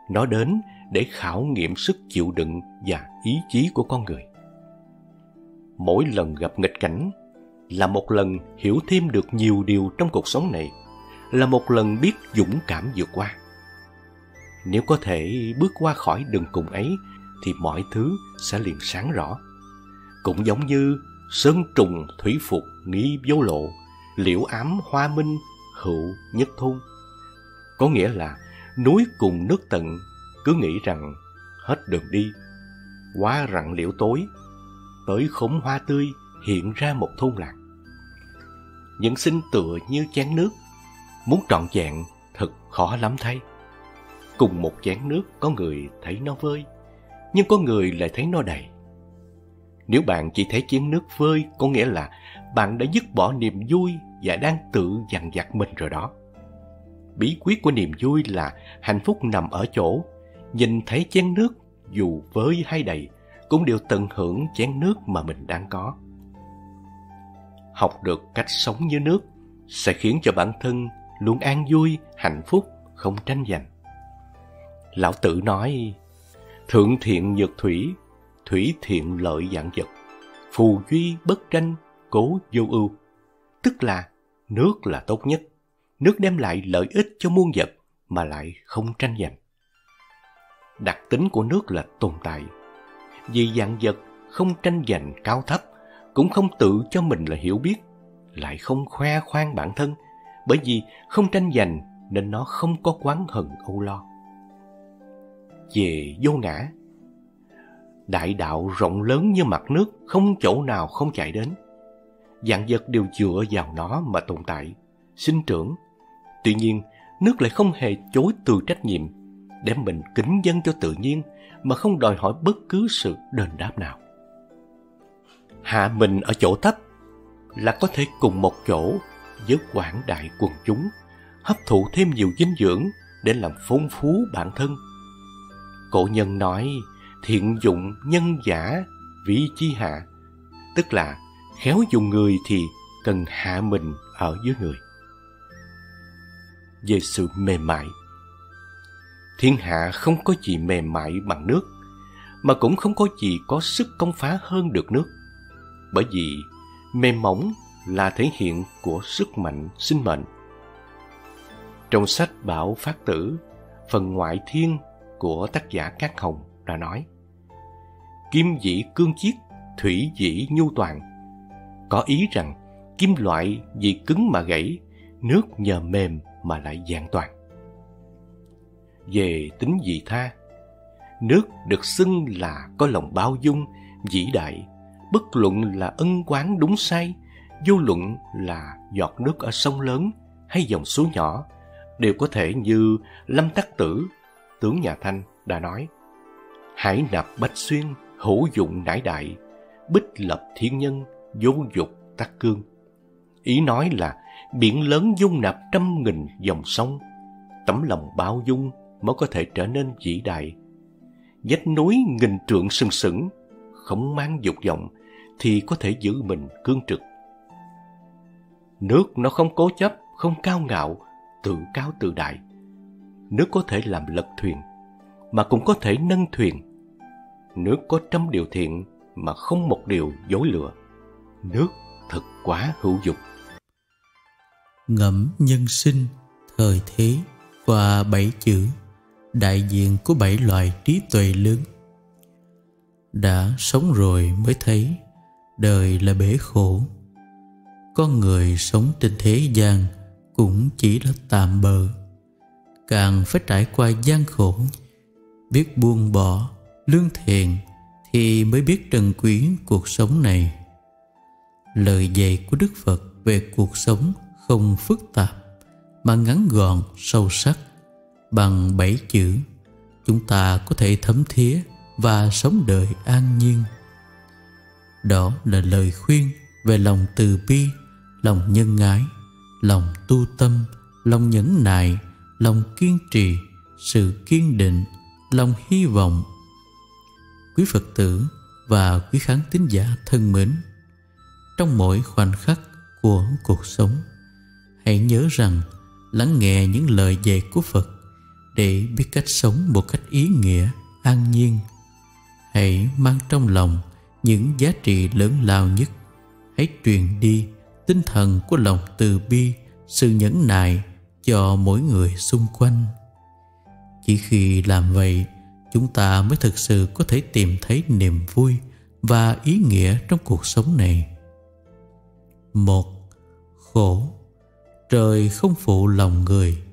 A: Nó đến để khảo nghiệm sức chịu đựng và ý chí của con người. Mỗi lần gặp nghịch cảnh là một lần hiểu thêm được nhiều điều trong cuộc sống này, là một lần biết dũng cảm vượt qua. Nếu có thể bước qua khỏi đường cùng ấy thì mọi thứ sẽ liền sáng rõ. Cũng giống như sơn trùng thủy phục nghi vô lộ, liễu ám hoa minh hữu nhất thôn. Có nghĩa là núi cùng nước tận, cứ nghĩ rằng hết đường đi, quá rặng liễu tối, tới khóm hoa tươi hiện ra một thôn làng. Nhân sinh tựa như chén nước, muốn trọn vẹn thật khó lắm thay. Cùng một chén nước, có người thấy nó vơi, nhưng có người lại thấy nó đầy. Nếu bạn chỉ thấy chén nước vơi, có nghĩa là bạn đã dứt bỏ niềm vui và đang tự dằn vặt mình rồi đó. Bí quyết của niềm vui là hạnh phúc nằm ở chỗ nhìn thấy chén nước dù vơi hay đầy cũng đều tận hưởng chén nước mà mình đang có. Học được cách sống như nước sẽ khiến cho bản thân luôn an vui, hạnh phúc, không tranh giành. Lão Tử nói: thượng thiện nhược thủy, thủy thiện lợi vạn vật, phù duy bất tranh, cố vô ưu. Tức là nước là tốt nhất, nước đem lại lợi ích cho muôn vật mà lại không tranh giành. Đặc tính của nước là tồn tại. Vì vạn vật không tranh giành cao thấp, cũng không tự cho mình là hiểu biết, lại không khoe khoang bản thân, bởi vì không tranh giành nên nó không có oán hận âu lo. Về vô ngã, đại đạo rộng lớn như mặt nước, không chỗ nào không chảy đến. Vạn vật đều dựa vào nó mà tồn tại, sinh trưởng. Tuy nhiên, nước lại không hề chối từ trách nhiệm, đem mình kính dâng cho tự nhiên mà không đòi hỏi bất cứ sự đền đáp nào. Hạ mình ở chỗ thấp là có thể cùng một chỗ với quảng đại quần chúng, hấp thụ thêm nhiều dinh dưỡng để làm phong phú bản thân. Cổ nhân nói thiện dụng nhân giả vị chi hạ, tức là khéo dùng người thì cần hạ mình ở dưới người. Về sự mềm mại, thiên hạ không có gì mềm mại bằng nước, mà cũng không có gì có sức công phá hơn được nước. Bởi vì mềm mỏng là thể hiện của sức mạnh sinh mệnh. Trong sách Bảo Phát Tử, phần Ngoại Thiên của tác giả Cát Hồng đã nói: kim dĩ cương chiết, thủy dĩ nhu toàn. Có ý rằng kim loại vì cứng mà gãy, nước nhờ mềm mà lại vẹn toàn. Về tính vị tha, nước được xưng là có lòng bao dung, vĩ đại, bất luận là ân oán đúng sai, vô luận là giọt nước ở sông lớn hay dòng suối nhỏ, đều có thể như Lâm Tắc Tử, tướng nhà Thanh đã nói: hải nạp bách xuyên, hữu dụng nải đại, bích lập thiên nhân, vô dục tắc cương. Ý nói là biển lớn dung nạp 100.000 dòng sông, tấm lòng bao dung mới có thể trở nên vĩ đại. Vách núi nghìn trượng sừng sững, không mang dục vọng thì có thể giữ mình cương trực. Nước nó không cố chấp, không cao ngạo, tự cao tự đại. Nước có thể làm lật thuyền, mà cũng có thể nâng thuyền. Nước có 100 điều thiện, mà không một điều dối lừa. Nước thật quá hữu dụng.
B: Ngẫm nhân sinh, thời thế và 7 chữ, đại diện của 7 loại trí tuệ lớn. Đã sống rồi mới thấy đời là bể khổ. Con người sống trên thế gian cũng chỉ là tạm bợ. Càng phải trải qua gian khổ, biết buông bỏ, lương thiện thì mới biết trân quý cuộc sống này. Lời dạy của Đức Phật về cuộc sống không phức tạp mà ngắn gọn, sâu sắc. Bằng 7 chữ, chúng ta có thể thấm thía và sống đời an nhiên. Đó là lời khuyên về lòng từ bi, lòng nhân ái, lòng tu tâm, lòng nhẫn nại, lòng kiên trì, sự kiên định, lòng hy vọng. Quý Phật tử và quý khán thính giả thân mến, trong mỗi khoảnh khắc của cuộc sống, hãy nhớ rằng lắng nghe những lời dạy của Phật để biết cách sống một cách ý nghĩa, an nhiên. Hãy mang trong lòng những giá trị lớn lao nhất. Hãy truyền đi tinh thần của lòng từ bi, sự nhẫn nại cho mỗi người xung quanh. Chỉ khi làm vậy, chúng ta mới thực sự có thể tìm thấy niềm vui và ý nghĩa trong cuộc sống này. 1. Khổ. Trời không phụ lòng người.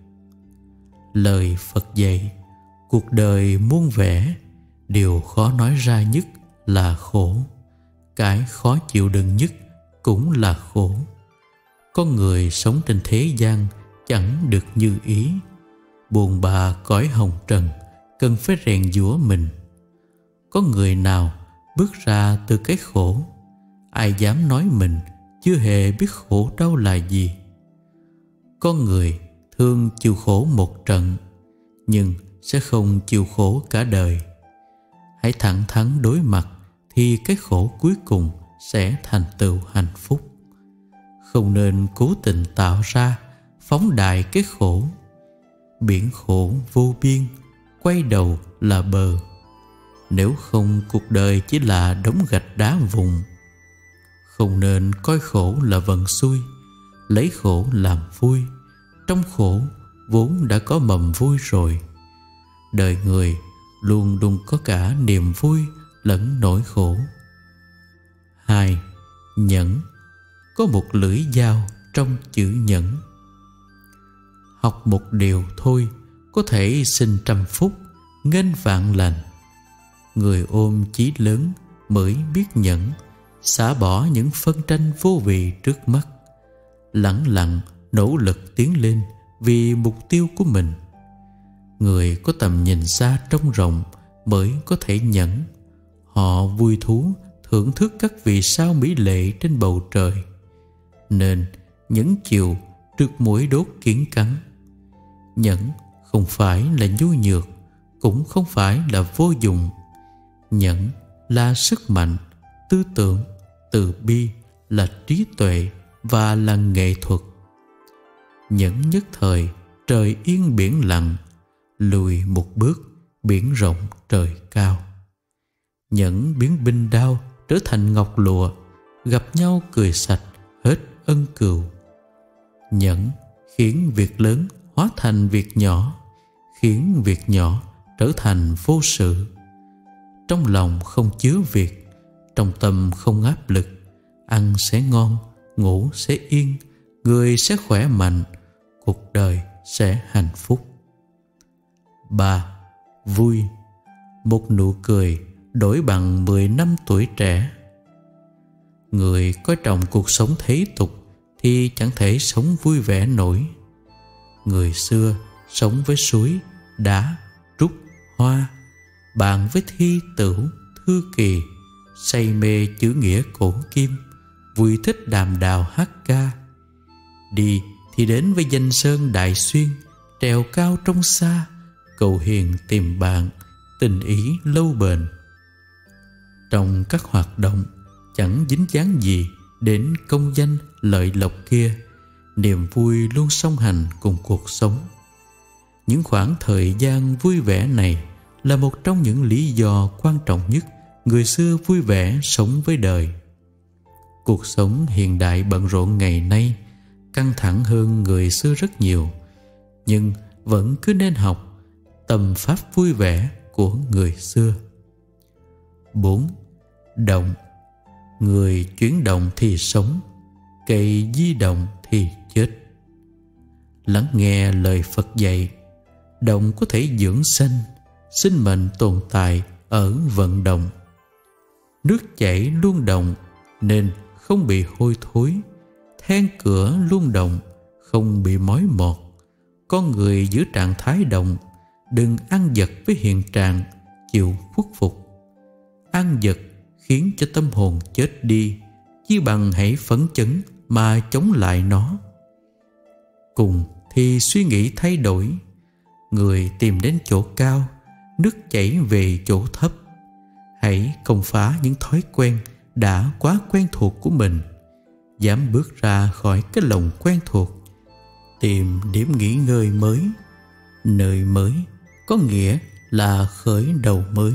B: Lời Phật dạy, cuộc đời muôn vẻ, điều khó nói ra nhất là khổ. Cái khó chịu đựng nhất cũng là khổ. Con người sống trên thế gian chẳng được như ý. Buồn bã cõi hồng trần, cần phải rèn giũa mình. Có người nào bước ra từ cái khổ? Ai dám nói mình chưa hề biết khổ đau là gì? Con người thường chịu khổ một trận, nhưng sẽ không chịu khổ cả đời. Hãy thẳng thắn đối mặt, thì cái khổ cuối cùng sẽ thành tựu hạnh phúc. Không nên cố tình tạo ra, phóng đại cái khổ. Biển khổ vô biên, quay đầu là bờ. Nếu không, cuộc đời chỉ là đống gạch đá vụn. Không nên coi khổ là vận xui, lấy khổ làm vui. Trong khổ vốn đã có mầm vui rồi. Đời người luôn luôn có cả niềm vui lẫn nỗi khổ. 2. Nhẫn. Có một lưỡi dao trong chữ nhẫn. Học một điều thôi có thể sinh trăm phúc, nghênh vạn lành. Người ôm chí lớn mới biết nhẫn, xả bỏ những phân tranh vô vị trước mắt, lẳng lặng nỗ lực tiến lên vì mục tiêu của mình. Người có tầm nhìn xa trông rộng mới có thể nhẫn. Họ vui thú thưởng thức các vì sao mỹ lệ trên bầu trời, nên nhẫn chịu trước mũi đốt kiển cắn. Nhẫn không phải là nhu nhược, cũng không phải là vô dụng. Nhẫn là sức mạnh, tư tưởng, từ bi, là trí tuệ và là nghệ thuật. Nhẫn nhất thời, trời yên biển lặng, lùi một bước, biển rộng trời cao. Nhẫn biến binh đao trở thành ngọc lụa, gặp nhau cười sạch, hết ân cừu. Nhẫn khiến việc lớn hóa thành việc nhỏ, khiến việc nhỏ trở thành vô sự. Trong lòng không chứa việc, trong tâm không áp lực, ăn sẽ ngon, ngủ sẽ yên, người sẽ khỏe mạnh, cuộc đời sẽ hạnh phúc. 3. Vui. Một nụ cười đổi bằng 10 năm tuổi trẻ. Người coi trọng cuộc sống thế tục thì chẳng thể sống vui vẻ nổi. Người xưa sống với suối, đá, trúc, hoa, bàn với thi tửu, thư kỳ, say mê chữ nghĩa cổ kim, vui thích đàm đào hát ca. Đi thì đến với danh sơn đại xuyên, trèo cao trong xa, cầu hiền tìm bạn, tình ý lâu bền. Trong các hoạt động chẳng dính dáng gì đến công danh lợi lộc kia, niềm vui luôn song hành cùng cuộc sống. Những khoảng thời gian vui vẻ này là một trong những lý do quan trọng nhất người xưa vui vẻ sống với đời. Cuộc sống hiện đại bận rộn ngày nay căng thẳng hơn người xưa rất nhiều, nhưng vẫn cứ nên học tâm pháp vui vẻ của người xưa. 4. Động. Người chuyển động thì sống, cây di động thì chết. Lắng nghe lời Phật dạy, động có thể dưỡng sanh, sinh mệnh tồn tại ở vận động. Nước chảy luôn động nên không bị hôi thối, then cửa luôn động không bị mối mọt. Con người giữ trạng thái động, đừng ăn dật với hiện trạng, chịu khuất phục. Ăn dật khiến cho tâm hồn chết đi, chi bằng hãy phấn chấn mà chống lại nó. Cùng thì suy nghĩ thay đổi. Người tìm đến chỗ cao, nước chảy về chỗ thấp. Hãy công phá những thói quen đã quá quen thuộc của mình, dám bước ra khỏi cái lồng quen thuộc, tìm điểm nghỉ ngơi mới. Nơi mới có nghĩa là khởi đầu mới.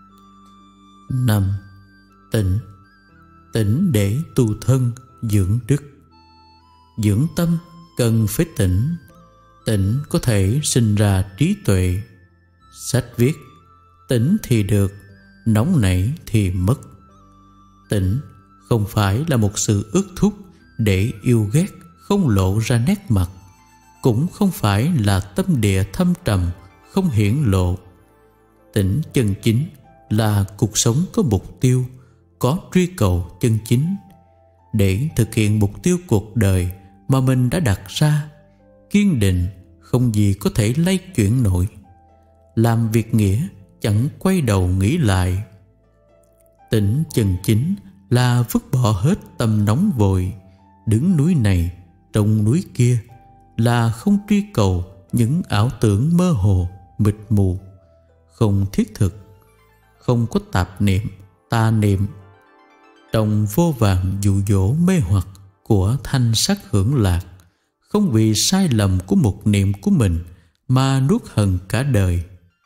B: 5. Tịnh. Tịnh để tu thân dưỡng đức. Dưỡng tâm cần phải tịnh. Tịnh có thể sinh ra trí tuệ. Sách viết: tĩnh thì được, nóng nảy thì mất. Tĩnh không phải là một sự ước thúc để yêu ghét không lộ ra nét mặt, cũng không phải là tâm địa thâm trầm không hiển lộ. Tĩnh chân chính là cuộc sống có mục tiêu, có truy cầu chân chính. Để thực hiện mục tiêu cuộc đời mà mình đã đặt ra, kiên định, không gì có thể lay chuyển nổi. Làm việc nghĩa chẳng quay đầu nghĩ lại. Tĩnh chân chính là vứt bỏ hết tâm nóng vội, đứng núi này trông núi kia, là không truy cầu những ảo tưởng mơ hồ, mịt mù, không thiết thực, không có tạp niệm, tà niệm. Trong vô vàn dụ dỗ mê hoặc của thanh sắc hưởng lạc, không vì sai lầm của một niệm của mình mà nuốt hận cả đời.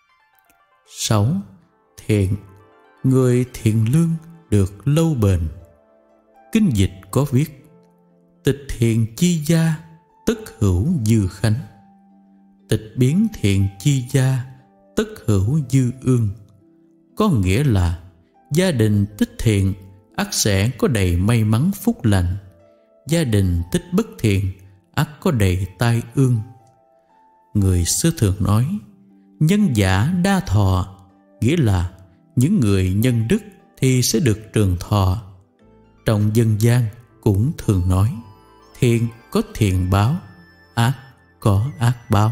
B: 6. Thiện. Người thiện lương được lâu bền. Kinh dịch có viết: tịch thiện chi gia, tất hữu dư khánh. Tịch biến thiện chi gia, tất hữu dư ương. Có nghĩa là gia đình tích thiện ắt sẽ có đầy may mắn phúc lành, gia đình tích bất thiện ắt có đầy tai ương. Người xưa thường nói nhân giả đa thọ, nghĩa là những người nhân đức thì sẽ được trường thọ. Trong dân gian cũng thường nói thiện có thiện báo, ác có ác báo.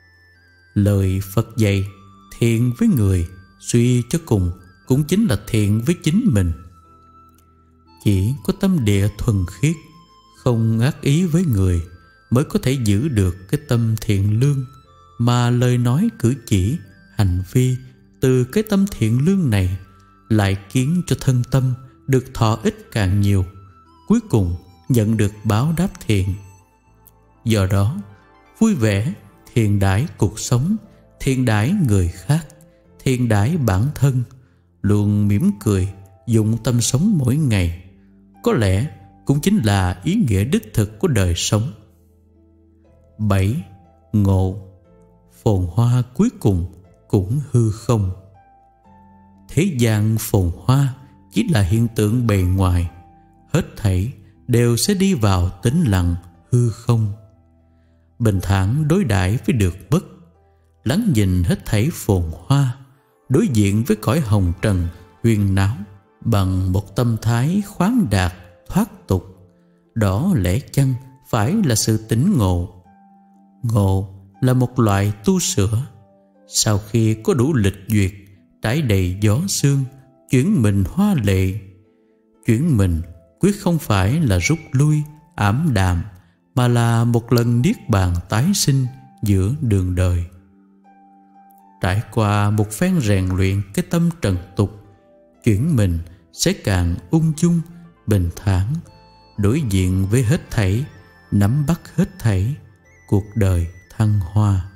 B: Lời Phật dạy thiện với người, suy cho cùng cũng chính là thiện với chính mình. Chỉ có tâm địa thuần khiết, không ác ý với người, mới có thể giữ được cái tâm thiện lương, mà lời nói cử chỉ, hành vi từ cái tâm thiện lương này lại khiến cho thân tâm được thọ ích càng nhiều, cuối cùng nhận được báo đáp thiện. Do đó, vui vẻ, thiện đãi cuộc sống, thiện đãi người khác, thiện đãi bản thân, luôn mỉm cười, dụng tâm sống mỗi ngày, có lẽ cũng chính là ý nghĩa đích thực của đời sống. 7. Ngộ. Phồn hoa cuối cùng cũng hư không. Thế gian phồn hoa chỉ là hiện tượng bề ngoài, hết thảy đều sẽ đi vào tĩnh lặng hư không. Bình thản đối đãi với được bất, lắng nhìn hết thảy phồn hoa, đối diện với cõi hồng trần huyền náo bằng một tâm thái khoáng đạt, thoát tục. Đó lẽ chăng phải là sự tỉnh ngộ? Ngộ là một loại tu sửa. Sau khi có đủ lịch duyệt, trải đầy gió sương, chuyển mình hoa lệ. Chuyển mình quyết không phải là rút lui, ảm đạm, mà là một lần niết bàn tái sinh giữa đường đời. Trải qua một phen rèn luyện cái tâm trần tục, chuyển mình sẽ càng ung dung, bình thản, đối diện với hết thảy, nắm bắt hết thảy, cuộc đời thăng hoa.